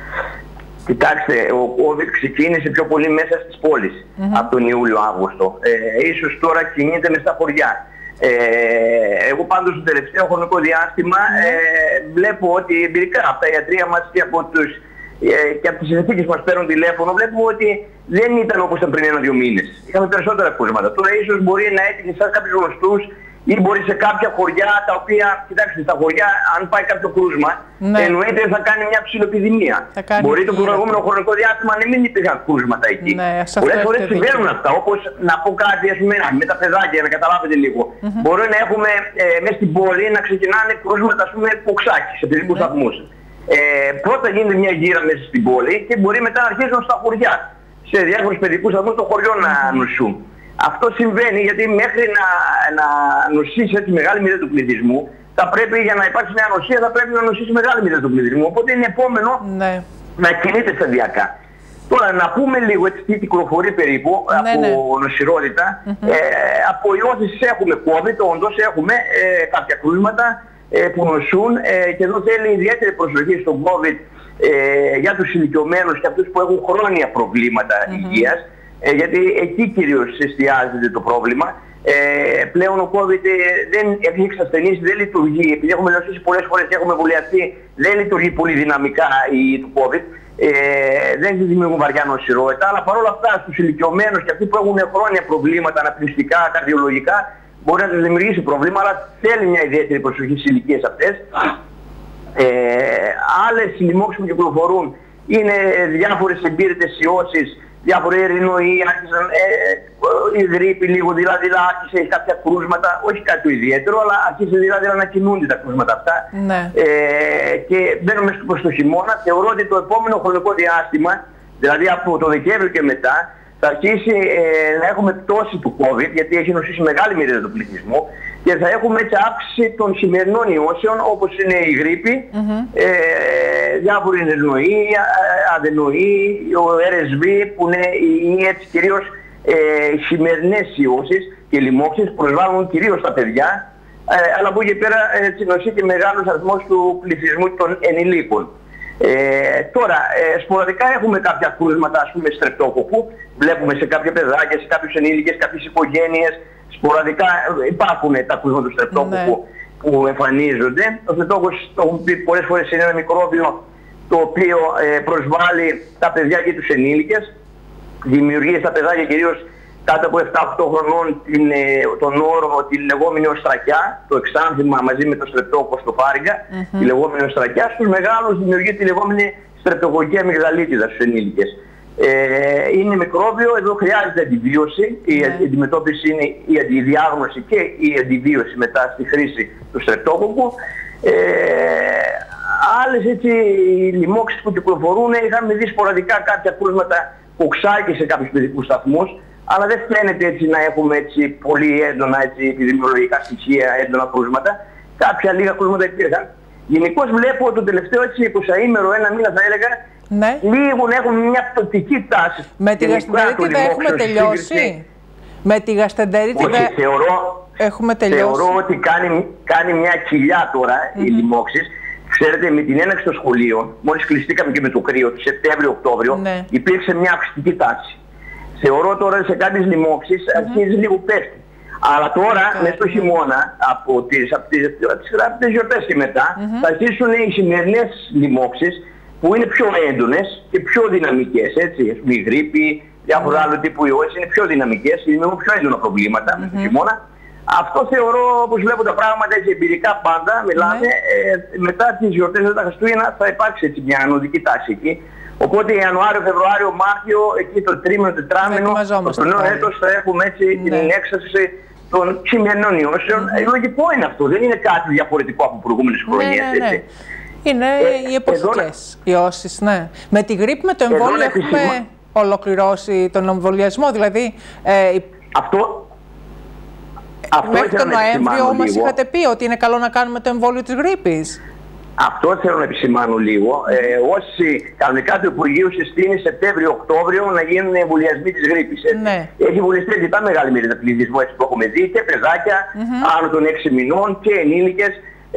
Speaker 18: Κοιτάξτε, ο COVID ξεκίνησε πιο πολύ μέσα στις πόλεις από τον Ιούλιο-Αύγουστο. Ίσως τώρα κινείται μες στα χωριά. Εγώ πάντως στο τελευταίο χρονικό διάστημα βλέπω ότι εμπειρικά από τα ιατρεία μας και από τις συνθήκες που μας παίρνουν τηλέφωνο βλέπουμε ότι δεν ήταν όπως ήταν πριν 1-2 μήνες. Είχαμε περισσότερα κρούσματα. Τώρα ίσως μπορεί να έτυχε σαν κάποιους γνωστούς ή μπορεί σε κάποια χωριά τα οποία, κοιτάξτε, στα χωριά αν πάει κάποιο κρούσμα, εννοείται θα κάνει μια ψιλοεπιδημία. Μπορεί το προηγούμενο χρονικό διάστημα να μην υπήρχαν κρούσματα εκεί. Πολλές φορές συμβαίνουν αυτά, όπως να πω κάτι, ας πούμε, με τα παιδάκια, να καταλάβετε λίγο. Μπορεί να έχουμε μέσα στην πόλη να ξεκινάνε κρούσματα, ας πούμε, ποξάκι σε παιδικούς σταθμούς. Πρώτα γίνεται μια γύρα μέσα στην πόλη και μπορεί μετά να αρχίσουν στα χωριά. Σε διάφορους παιδικούς σταθμούς των χωριών να νοσούν. Αυτό συμβαίνει γιατί μέχρι να νοσήσει έτσι μεγάλη μοίρα του πληθυσμού, θα πρέπει για να υπάρξει μια νοσία θα πρέπει να νοσήσει μεγάλη μοίρα του πληθυσμού. Οπότε είναι επόμενο να κινείται σταδιακά. Τώρα να πούμε λίγο έτσι τι κυκλοφορεί περίπου από νοσηρότητα. Από ιώσεις έχουμε COVID, όντως έχουμε κάποια κρούσματα που νοσούν και εδώ θέλει ιδιαίτερη προσοχή στον COVID για τους ηλικιωμένους και αυτούς που έχουν χρόνια προβλήματα υγείας. Γιατί εκεί κυρίως εστιάζεται το πρόβλημα. Πλέον ο COVID δεν έχει εξασθενήσει, δεν λειτουργεί. Επειδή έχουμε νοσήσει πολλές φορές και έχουμε εμβολιαστεί, δεν λειτουργεί πολύ δυναμικά το COVID. Δεν δημιουργούν βαριά νοσηρότητα, αλλά παρόλα αυτά στους ηλικιωμένους και αυτοί που έχουν χρόνια προβλήματα αναπνευστικά, καρδιολογικά, μπορεί να τους δημιουργήσει πρόβλημα, αλλά θέλει μια ιδιαίτερη προσοχή στις ηλικίες αυτές. Άλλες λοιμόξεις που κυκλοφορούν είναι διάφορες εμπύρητες ιώσεις, διάφοροι ρηνοϊοί, άρχισαν η γρίπη λίγο, δηλαδή άρχισε κάποια κρούσματα, όχι κάτι το ιδιαίτερο, αλλά άρχισε δηλαδή να κινούνται τα κρούσματα αυτά. Και μπαίνουμε προς το χειμώνα. Θεωρώ ότι το επόμενο χρονικό διάστημα, δηλαδή από το Δεκέμβριο και μετά, θα αρχίσει να έχουμε πτώση του COVID, γιατί έχει νοσήσει μεγάλη μερίδα του πληθυσμού, και θα έχουμε έτσι αύξηση των σημερινών ιώσεων, όπως είναι η γρίπη, διάφοροι εννοοί, αδενοοί, ο RSV, που είναι έτσι κυρίως σημερινές ιώσεις και λοιμώξεις, προσβάλλουν κυρίως τα παιδιά, αλλά από εκεί πέρα νοσεί και μεγάλος αριθμός του πληθυσμού των ενηλίκων. Τώρα, σποραδικά έχουμε κάποια κρούσματα, ας πούμε, στρεπτόκοκκου. Βλέπουμε σε κάποια παιδάκια, σε κάποιους ενήλικες, κάποιες οικογένειες. Σποραδικά υπάρχουν τα κρούσματα του στρεπτόκοκκου που εμφανίζονται. Το στρεπτόκοκκος, το έχουμε πει πολλές φορές, είναι ένα μικρόβιο το οποίο προσβάλλει τα παιδιά και τους ενήλικες. Δημιουργεί στα παιδάκια, κυρίως κάτω από 7-8 χρονών, τον όρο, την λεγόμενη οστρακιά, το εξάνθημα μαζί με το στρεπτόκοκκο στο φάρυγγα, τη λεγόμενη οστρακιά. Στους μεγάλους δημιουργεί τη λεγόμενη στρεπτοκοκκική αμυγδαλίτιδα στους ενήλικες. Είναι μικρόβιο, εδώ χρειάζεται αντιβίωση. Η αντιμετώπιση είναι η αντιδιάγνωση και η αντιβίωση μετά στη χρήση του στρεπτόκοκκου. Άλλες έτσι λοιμώξεις που κυκλοφορούν, είχαμε δει σποραδικά κάποια κρούσματα κοξάκι σε κάποιους παιδικούς σταθμούς, αλλά δεν φαίνεται έτσι να έχουμε έτσι πολύ έντονα επιδημιολογικά στοιχεία, έντονα κρούσματα. Κάποια λίγα κρούσματα υπήρχαν. Γενικώς βλέπω το τελευταίο 20ήμερο, ένα μήνα θα έλεγα, λίγο να έχουμε μια πτωτική τάση.
Speaker 1: Με τη γαστεντερίτιδα έχουμε τελειώσει. Με τη γαστεντερίτιδα έχουμε τελειώσει.
Speaker 18: Θεωρώ ότι κάνει μια κοιλιά τώρα οι λοιμώξεις. Ξέρετε, με την έναρξη των σχολείων, μόλις κλειστήκαμε και με το κρύο, το Σεπτέμβριο-Οκτώβριο, υπήρξε μια αυξητική τάση. Θεωρώ τώρα σε κάποιες λοιμώξεις αρχίζει λίγο πέφτει. Αλλά τώρα, μέσα στο χειμώνα, από τις γιορτές και μετά, θα αρχίσουν οι σημερινές λοιμώξεις που είναι πιο έντονες και πιο δυναμικές. Έτσι, η γρίπη, διάφορα άλλο τύπου ιώσεις είναι πιο δυναμικές, δημιουργούν πιο έντονα προβλήματα μέσα στο χειμώνα. Αυτό θεωρώ, όπως βλέπω τα πράγματα έτσι εμπειρικά πάντα, μιλάμε, μετά τις γιορτές τα Χριστούγεννα θα υπάρξει έτσι μια ανωδική τάση εκεί. Οπότε Ιανουάριο, Φεβρουάριο, Μάρτιο, εκεί το τρίμηνο, τετράμηνο, το νέο έτος θα έχουμε έτσι την έξαρση των σημερινών ιώσεων. Λογικό είναι αυτό, δεν είναι κάτι διαφορετικό από προηγούμενες χρονιές.
Speaker 1: Είναι οι εποχικές ιώσεις, ναι. Με τη γρίπη, με το εμβόλιο έχουμε ολοκληρώσει τον εμβολιασμό, δηλαδή μέχρι τον Νοέμβριο μας είχατε πει ότι είναι καλό να κάνουμε το εμβόλιο της γρίπης.
Speaker 18: Αυτό θέλω να επισημάνω λίγο. Όσοι κανονικά το Υπουργείο συστήνει Σεπτέμβριο-Οκτώβριο να γίνουν εμβολιασμοί της γρίπης. Έχει εμβολιαστεί αρκετά μεγάλη μερίδα πληθυσμού, έτσι που έχουμε δει, και παιδάκια άνω των 6 μηνών και ενήλικες.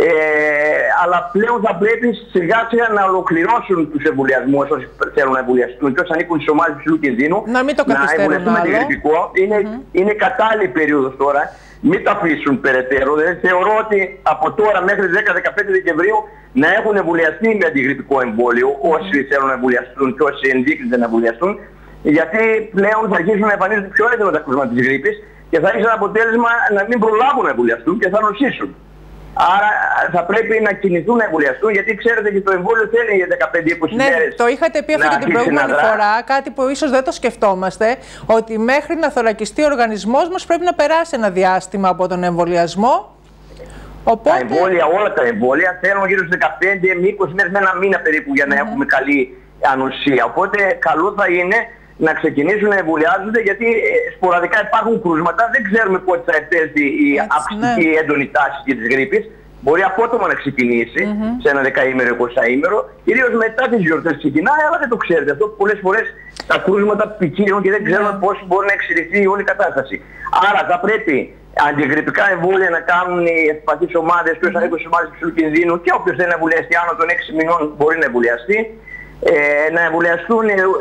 Speaker 18: Αλλά πλέον θα πρέπει σιγά σιγά να ολοκληρώσουν τους εμβολιασμούς όσοι θέλουν να εμβολιαστούν και όσοι ανήκουν στις ομάδες υψηλού κινδύνου.
Speaker 1: Να μην το καθυστερούν άλλο.
Speaker 18: Είναι κατάλληλη περίοδος τώρα. Μην τα αφήσουν περαιτέρω. Θεωρώ ότι από τώρα μέχρι 10-15 Δεκεμβρίου να έχουν εμβολιαστεί με αντιγρυπικό εμβόλιο όσοι θέλουν να εμβολιαστούν και όσοι ενδείκνυται να εμβολιαστούν. Γιατί πλέον θα αρχίσουν να εμφανίζονται πιο έντονα τα κρούσματα της γρίπης και θα έχει ένα αποτέλεσμα να μην προλάβουν να εμβολιαστούν και θα νοσήσουν. Άρα θα πρέπει να κινηθούν να εμβολιαστούν, γιατί ξέρετε και το εμβόλιο θέλει για 15-20 μέρες.
Speaker 1: Το είχατε πει αυτό και την προηγούμενη φορά, κάτι που ίσως δεν το σκεφτόμαστε, ότι μέχρι να θωρακιστεί ο οργανισμός μας πρέπει να περάσει ένα διάστημα από τον εμβολιασμό. Οπότε...
Speaker 18: Τα εμβόλια, όλα τα εμβόλια θέλουν γύρω στις 15 με 20 μέρες, με ένα μήνα περίπου, για να έχουμε καλή ανοσία. Οπότε καλό θα είναι να ξεκινήσουν να εμβολιάζονται, γιατί σποραδικά υπάρχουν κρούσματα, δεν ξέρουμε πότε θα επέλθει η αυξητική έντονη τάση της γρίπης. Μπορεί απότομα να ξεκινήσει σε ένα 10ήμερο, 20ήμερο, κυρίως μετά τις γιορτές ξεκινάει, αλλά δεν το ξέρετε αυτό. Πολλές φορές τα κρούσματα ποικίλουν και δεν ξέρουμε πώς μπορεί να εξελιχθεί η όλη κατάσταση. Άρα θα πρέπει αντιγρυπικά εμβόλια να κάνουν οι ευπαθείς ομάδες, ποιος ανήκουν στις ομάδες υψηλού κινδύνου, και όποιος θέλει να εμβολιαστεί άνω των 6 μηνών μπορεί να εμβολιαστεί. Να εμβολιαστούν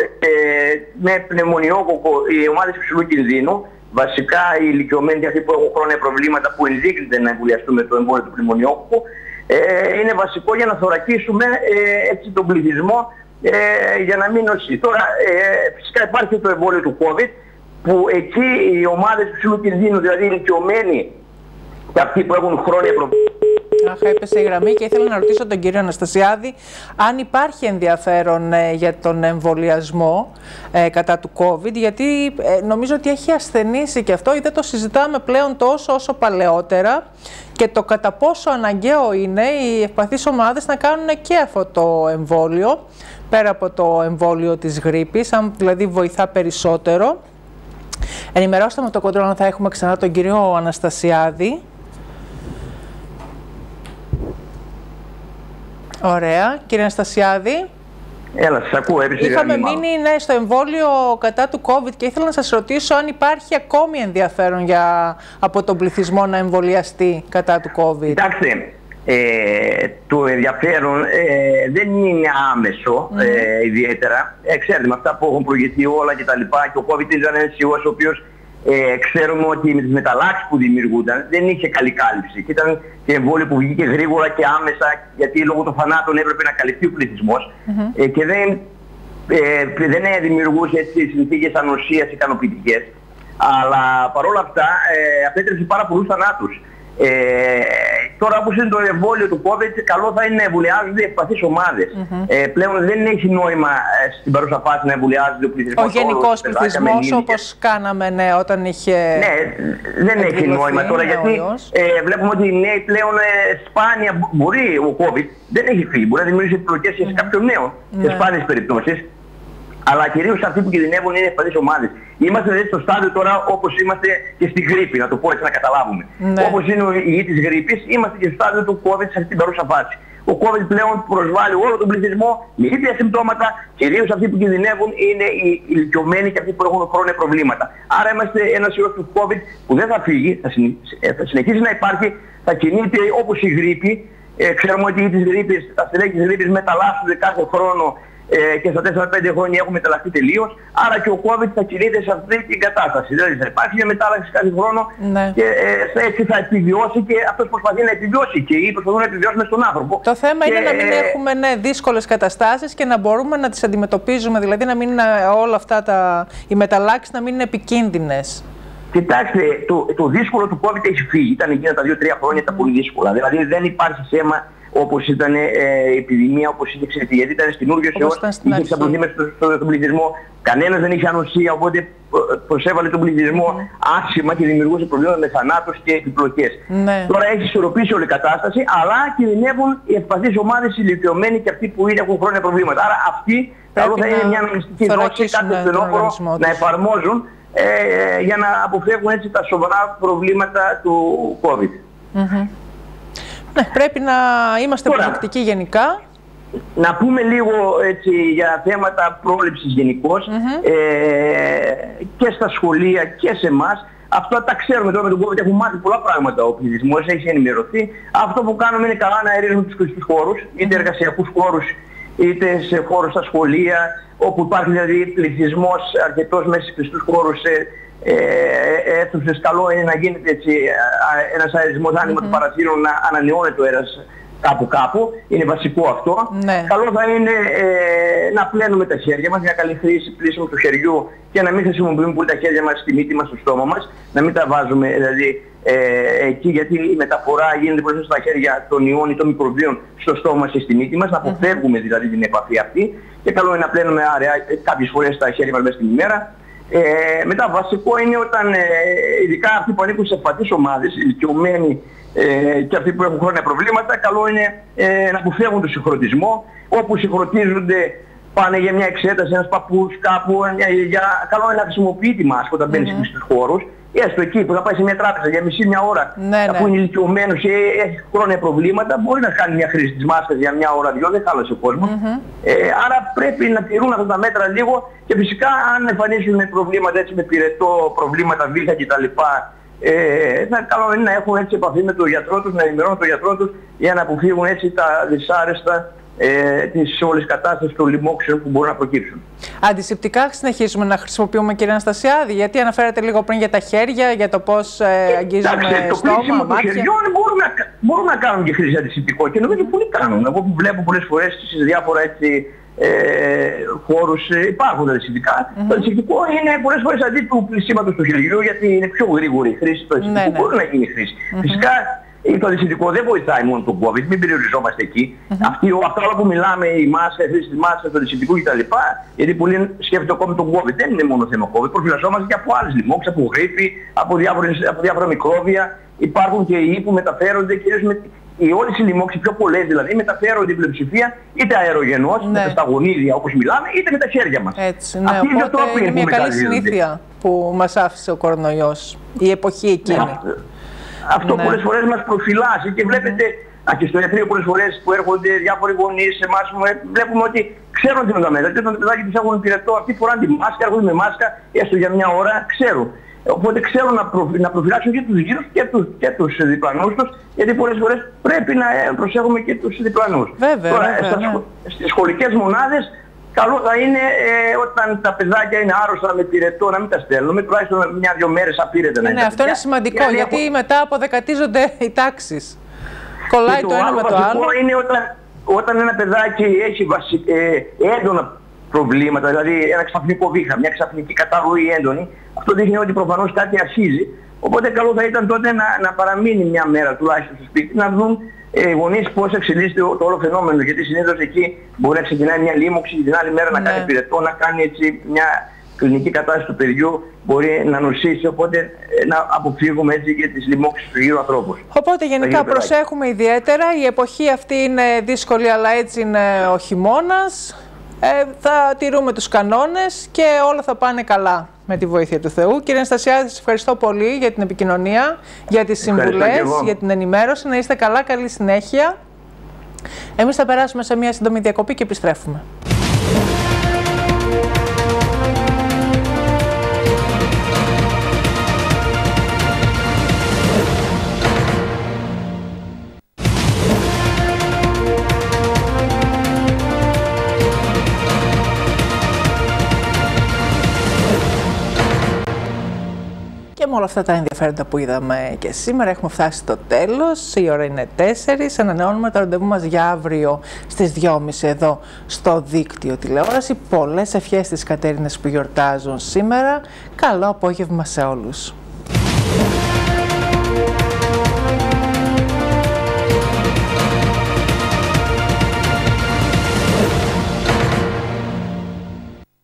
Speaker 18: με πνευμονιόκοκκο οι ομάδες υψηλού κινδύνου, βασικά οι ηλικιωμένοι και αυτοί που έχουν χρόνια προβλήματα που ενδείκνυται να εμβολιαστούν με το εμβόλιο του πνευμονιόκοκκου. Είναι βασικό για να θωρακίσουμε έτσι τον πληθυσμό για να μην νοσεί. Τώρα φυσικά υπάρχει το εμβόλιο του COVID, που εκεί οι ομάδες υψηλού κινδύνου, δηλαδή οι ηλικιωμένοι και αυτοί που έχουν χρόνια προβλήματα,
Speaker 1: Αχα, έπεσε η γραμμή και ήθελα να ρωτήσω τον κύριο Αναστασιάδη αν υπάρχει ενδιαφέρον για τον εμβολιασμό κατά του COVID, γιατί νομίζω ότι έχει ασθενήσει και αυτό, ή δεν το συζητάμε πλέον τόσο όσο παλαιότερα, και το κατά πόσο αναγκαίο είναι οι ευπαθείς ομάδες να κάνουν και αυτό το εμβόλιο, πέρα από το εμβόλιο της γρίπης, αν δηλαδή βοηθά περισσότερο. Ενημερώστε με το κοντρόλ αν θα έχουμε ξανά τον κύριο Αναστασιάδη. Ωραία. Κύριε Αναστασιάδη.
Speaker 18: Έλα, σας ακούω.
Speaker 1: Είχαμε μείνει στο εμβόλιο κατά του COVID και ήθελα να σας ρωτήσω αν υπάρχει ακόμη ενδιαφέρον από τον πληθυσμό να εμβολιαστεί κατά του COVID.
Speaker 18: Κοιτάξτε, το ενδιαφέρον δεν είναι άμεσο ιδιαίτερα. Ξέρετε, με αυτά που έχουν προηγηθεί όλα και τα λοιπά, και ο COVID ήταν ένας ιός ο οποίος ξέρουμε ότι με τις μεταλλάξεις που δημιουργούνταν δεν είχε καλή κάλυψη. Και ήταν και εμβόλιο που βγήκε γρήγορα και άμεσα, γιατί λόγω των θανάτων έπρεπε να καλυφθεί ο πληθυσμός και δεν δημιουργούσε έτσι συνθήκες ανοσίας ικανοποιητικές. Αλλά παρόλα αυτά απέτρεψε πάρα πολλούς θανάτους. Τώρα όπως είναι το εμβόλιο του COVID, καλό θα είναι να εμβολιάζονται ευπαθείς ομάδες. Πλέον δεν έχει νόημα στην παρούσα φάση να εμβολιάζονται ο πληθυσμός.
Speaker 1: Ο γενικός πληθυσμός, όπως κάναμε όταν είχε.
Speaker 18: Ναι, δεν έχει νόημα τώρα, γιατί βλέπουμε ότι οι νέοι πλέον σπάνια μπορεί ο COVID, δεν έχει φύγει. Μπορεί να δημιουργήσει επιπλοκές σε κάποιον νέο, σε σπάνιες περιπτώσεις. Αλλά κυρίως αυτοί που κινδυνεύουν είναι ευπαθείς ομάδες. Είμαστε δηλαδή στο στάδιο τώρα όπως είμαστε και στη γρίπη, να το πω έτσι να καταλάβουμε. Όπως είναι η γη της γρίπης, είμαστε και στο στάδιο του COVID σε αυτή την παρούσα φάση. Ο COVID πλέον προσβάλλει όλο τον πληθυσμό με ίδια συμπτώματα, κυρίως αυτοί που κινδυνεύουν είναι οι ηλικιωμένοι και αυτοί που έχουν χρόνια προβλήματα. Άρα είμαστε ένας ιός του COVID που δεν θα φύγει, θα συνεχίσει να υπάρχει, θα κινείται όπως η γρίπη. Ξέρουμε ότι τα στελέχη της γρίπης μεταλλάσσονται κάθε χρόνο. Και στα 4-5 χρόνια έχουμε μεταλλαχθεί τελείως. Άρα και ο COVID θα κινείται σε αυτή την κατάσταση. Δηλαδή θα υπάρχει μια μετάλλαξη κάθε χρόνο και έτσι θα επιβιώσει και αυτός προσπαθεί να επιβιώσει και οι προσπαθούν να επιβιώσουν στον άνθρωπο.
Speaker 1: Το θέμα είναι να μην έχουμε δύσκολες καταστάσεις και να μπορούμε να τις αντιμετωπίζουμε. Δηλαδή να μην όλα αυτά οι μεταλλάξεις να μην είναι επικίνδυνες.
Speaker 18: Κοιτάξτε, το δύσκολο του COVID έχει φύγει. Ήταν εκείνα τα 2-3 χρόνια τα πολύ δύσκολα. Δηλαδή δεν υπάρχει θέμα όπως ήταν η επιδημία, όπως είχε εξελιχθεί. Γιατί ήταν καινούργιος ιός, είχε εξαπλωθεί μέσα στον πληθυσμό, κανένας δεν είχε ανοσία, οπότε προσέβαλε τον πληθυσμό άσχημα και δημιουργούσε προβλήματα με θανάτους και επιπλοκές. Τώρα έχει ισορροπήσει όλη η κατάσταση, αλλά κινδυνεύουν οι ευπαθείς ομάδες, οι ηλικιωμένοι και αυτοί που ήδη έχουν χρόνια προβλήματα. Άρα αυτοί καλό θα είναι μια αναμνηστική δόση, κάτι φθινόπωρο να εφαρμόζουν για να αποφεύγουν έτσι τα σοβαρά προβλήματα του COVID.
Speaker 1: Ναι, πρέπει να είμαστε προσεκτικοί γενικά.
Speaker 18: Να πούμε λίγο έτσι, για θέματα πρόληψης γενικώς και στα σχολεία και σε εμάς. Αυτό τα ξέρουμε τώρα με τον COVID, έχουν μάθει πολλά πράγματα ο πληθυσμός, έχει ενημερωθεί. Αυτό που κάνουμε είναι καλά να αερίζουμε τους κλειστούς χώρους, είτε εργασιακούς χώρους, είτε σε χώρους στα σχολεία, όπου υπάρχει δηλαδή πληθυσμός αρκετός μέσα σε κλειστούς χώρους, αίθουσες. Καλό είναι να γίνεται έτσι ένας αερισμός άνοιγμα του παραθύρων, να ανανεώνεται το αέρας κάπου, είναι βασικό αυτό. Καλό θα είναι να πλένουμε τα χέρια μας, μια καλή χρήση πλήσιμου του χεριού και να μην χρησιμοποιούμε πολύ τα χέρια μας στη μύτη μας, στο στόμα μας, να μην τα βάζουμε δηλαδή εκεί, γιατί η μεταφορά γίνεται προς στα χέρια των ιών ή των μικροβίων στο στόμα μας ή στη μύτη μας, να αποφεύγουμε δηλαδή την επαφή αυτή, και καλό είναι να πλένουμε αραιά κάποιες φορές τα χέρια μας μέσα στην ημέρα. Μετά βασικό είναι όταν ειδικά αυτοί που ανήκουν σε ευπαθείς ομάδες, ηλικιωμένοι και αυτοί που έχουν χρόνια προβλήματα, καλό είναι να αποφεύγουν τον συγχρονισμό. Όπου συγχρονίζονται, πάνε για μια εξέταση, ένας παππούς κάπου, καλό είναι να χρησιμοποιεί τη μάσκα όταν μπαίνει στους χώρους. Έστω εκεί που θα πάει σε μια τράπεζα για μια ώρα, αφού είναι ηλικιωμένος και έχει χρόνια προβλήματα, μπορεί να κάνει μια χρήση της μάσκας για μια ώρα, δυο, δεν χάλασε ο κόσμος. Άρα πρέπει να τηρούν αυτά τα μέτρα λίγο, και φυσικά αν εμφανίσουν προβλήματα έτσι, με πυρετό, προβλήματα βήχα κτλ. Θα καλό είναι να έχουν έτσι επαφή με τον γιατρό τους, να ενημερώνουν τον γιατρό τους για να αποφύγουν έτσι τα δυσάρεστα της όλης κατάστασης των λοιμόξεων που μπορούν να προκύψουν.
Speaker 1: Αντισηπτικά συνεχίζουμε να χρησιμοποιούμε, κύριε Αναστασιάδη, γιατί αναφέρατε λίγο πριν για τα χέρια, για το πώς αγγίζουμε στόμα, μάτια.
Speaker 18: Μπορούμε να κάνουμε και χρήση αντισηπτικό και νομίζω πολλοί κάνουν. Εγώ που βλέπω πολλές φορές σε διάφορα έτσι, χώρους υπάρχουν αντισηπτικά. Το αντισηπτικό είναι πολλές φορές αντί του πλησίματος του χεριού, γιατί είναι πιο γρήγορη η χρήση του αντισηπτικού, μπορεί να γίνει χρήση. Φυσικά Το αντισηπτικό δεν βοηθάει μόνο τον COVID, μην περιοριζόμαστε εκεί. Αυτά όλα που μιλάμε, η μάσκα, η χρήση της μάσκας, το αντισηπτικό κτλ. Γιατί πολλοί σκέφτονται ακόμη τον COVID. Δεν είναι μόνο θέμα COVID. Προφυλασσόμαστε και από άλλες λοιμώξεις, από γρίπη, από διάφορα μικρόβια. Υπάρχουν και ιοί που μεταφέρονται κυρίως με. Όλες οι λοιμώξεις, πιο πολλές δηλαδή, μεταφέρονται η πλειοψηφία είτε αερογενώς, με τα γονίδια όπως μιλάμε, είτε με τα χέρια μας.
Speaker 1: Έτσι, ναι. Οπότε είναι μια καλή συνήθεια που μας άφησε ο κορονοϊός, η εποχή εκείνη.
Speaker 18: Αυτό πολλές φορές μας προφυλάσσει και βλέπετε, και στο ιατρείο πολλές φορές που έρχονται διάφοροι γονείς σε εμάς, βλέπουμε ότι ξέρουν τι είναι τα μέτρα. Και όταν τα παιδάκια τους έχουν πυρετό, αυτοί φοράνε τη μάσκα, έρχονται με μάσκα, έστω για μια ώρα, ξέρουν. Οπότε ξέρουν να προφυλάξουν και τους γύρους και τους διπλανούς τους, γιατί πολλές φορές πρέπει να προσέχουμε και τους διπλανούς.
Speaker 1: Βέβαια,
Speaker 18: τώρα,
Speaker 1: βέβαια,
Speaker 18: στις σχολικές μονάδες, καλό θα είναι όταν τα παιδάκια είναι άρρωστα με πυρετό να μην τα στέλνουμε, τουλάχιστον 1-2 μέρες απείρετα να είναι.
Speaker 1: Ναι, αυτό είναι σημαντικό, γιατί μετά αποδεκατίζονται οι τάξεις. Κολλάει το ένα με το άλλο.
Speaker 18: Είναι όταν ένα παιδάκι έχει έντονα προβλήματα, δηλαδή ένα ξαφνικό βήχα, μια ξαφνική καταρροή έντονη, αυτό δείχνει ότι προφανώς κάτι αρχίζει. Οπότε καλό θα ήταν τότε να παραμείνει μια μέρα τουλάχιστον στο σπίτι, να δουν οι γονείς πώς εξελίσσεται το όλο φαινόμενο. Γιατί συνήθως εκεί μπορεί να ξεκινάει μια λίμωξη, την άλλη μέρα να κάνει πυρετό, να κάνει έτσι μια κλινική κατάσταση του παιδιού, μπορεί να νοσήσει. Οπότε να αποφύγουμε έτσι και τις λοιμώξεις του γύρω ανθρώπους.
Speaker 1: Οπότε γενικά προσέχουμε ιδιαίτερα. Η εποχή αυτή είναι δύσκολη, αλλά έτσι είναι ο χειμώνας. Θα τηρούμε τους κανόνες και όλα θα πάνε καλά με τη βοήθεια του Θεού. Κύριε Αναστασιάδη, σας ευχαριστώ πολύ για την επικοινωνία, για τις συμβουλές, για την ενημέρωση. Να είστε καλά, καλή συνέχεια. Εμείς θα περάσουμε σε μια σύντομη διακοπή και επιστρέφουμε. Και με όλα αυτά τα ενδιαφέροντα που είδαμε και σήμερα έχουμε φτάσει στο τέλος. Η ώρα είναι 4. Ανανεώνουμε το ραντεβού μας για αύριο στις 2.30 εδώ στο δίκτυο τηλεόραση. Πολλές ευχές στις Κατέρινες που γιορτάζουν σήμερα. Καλό απόγευμα σε όλους.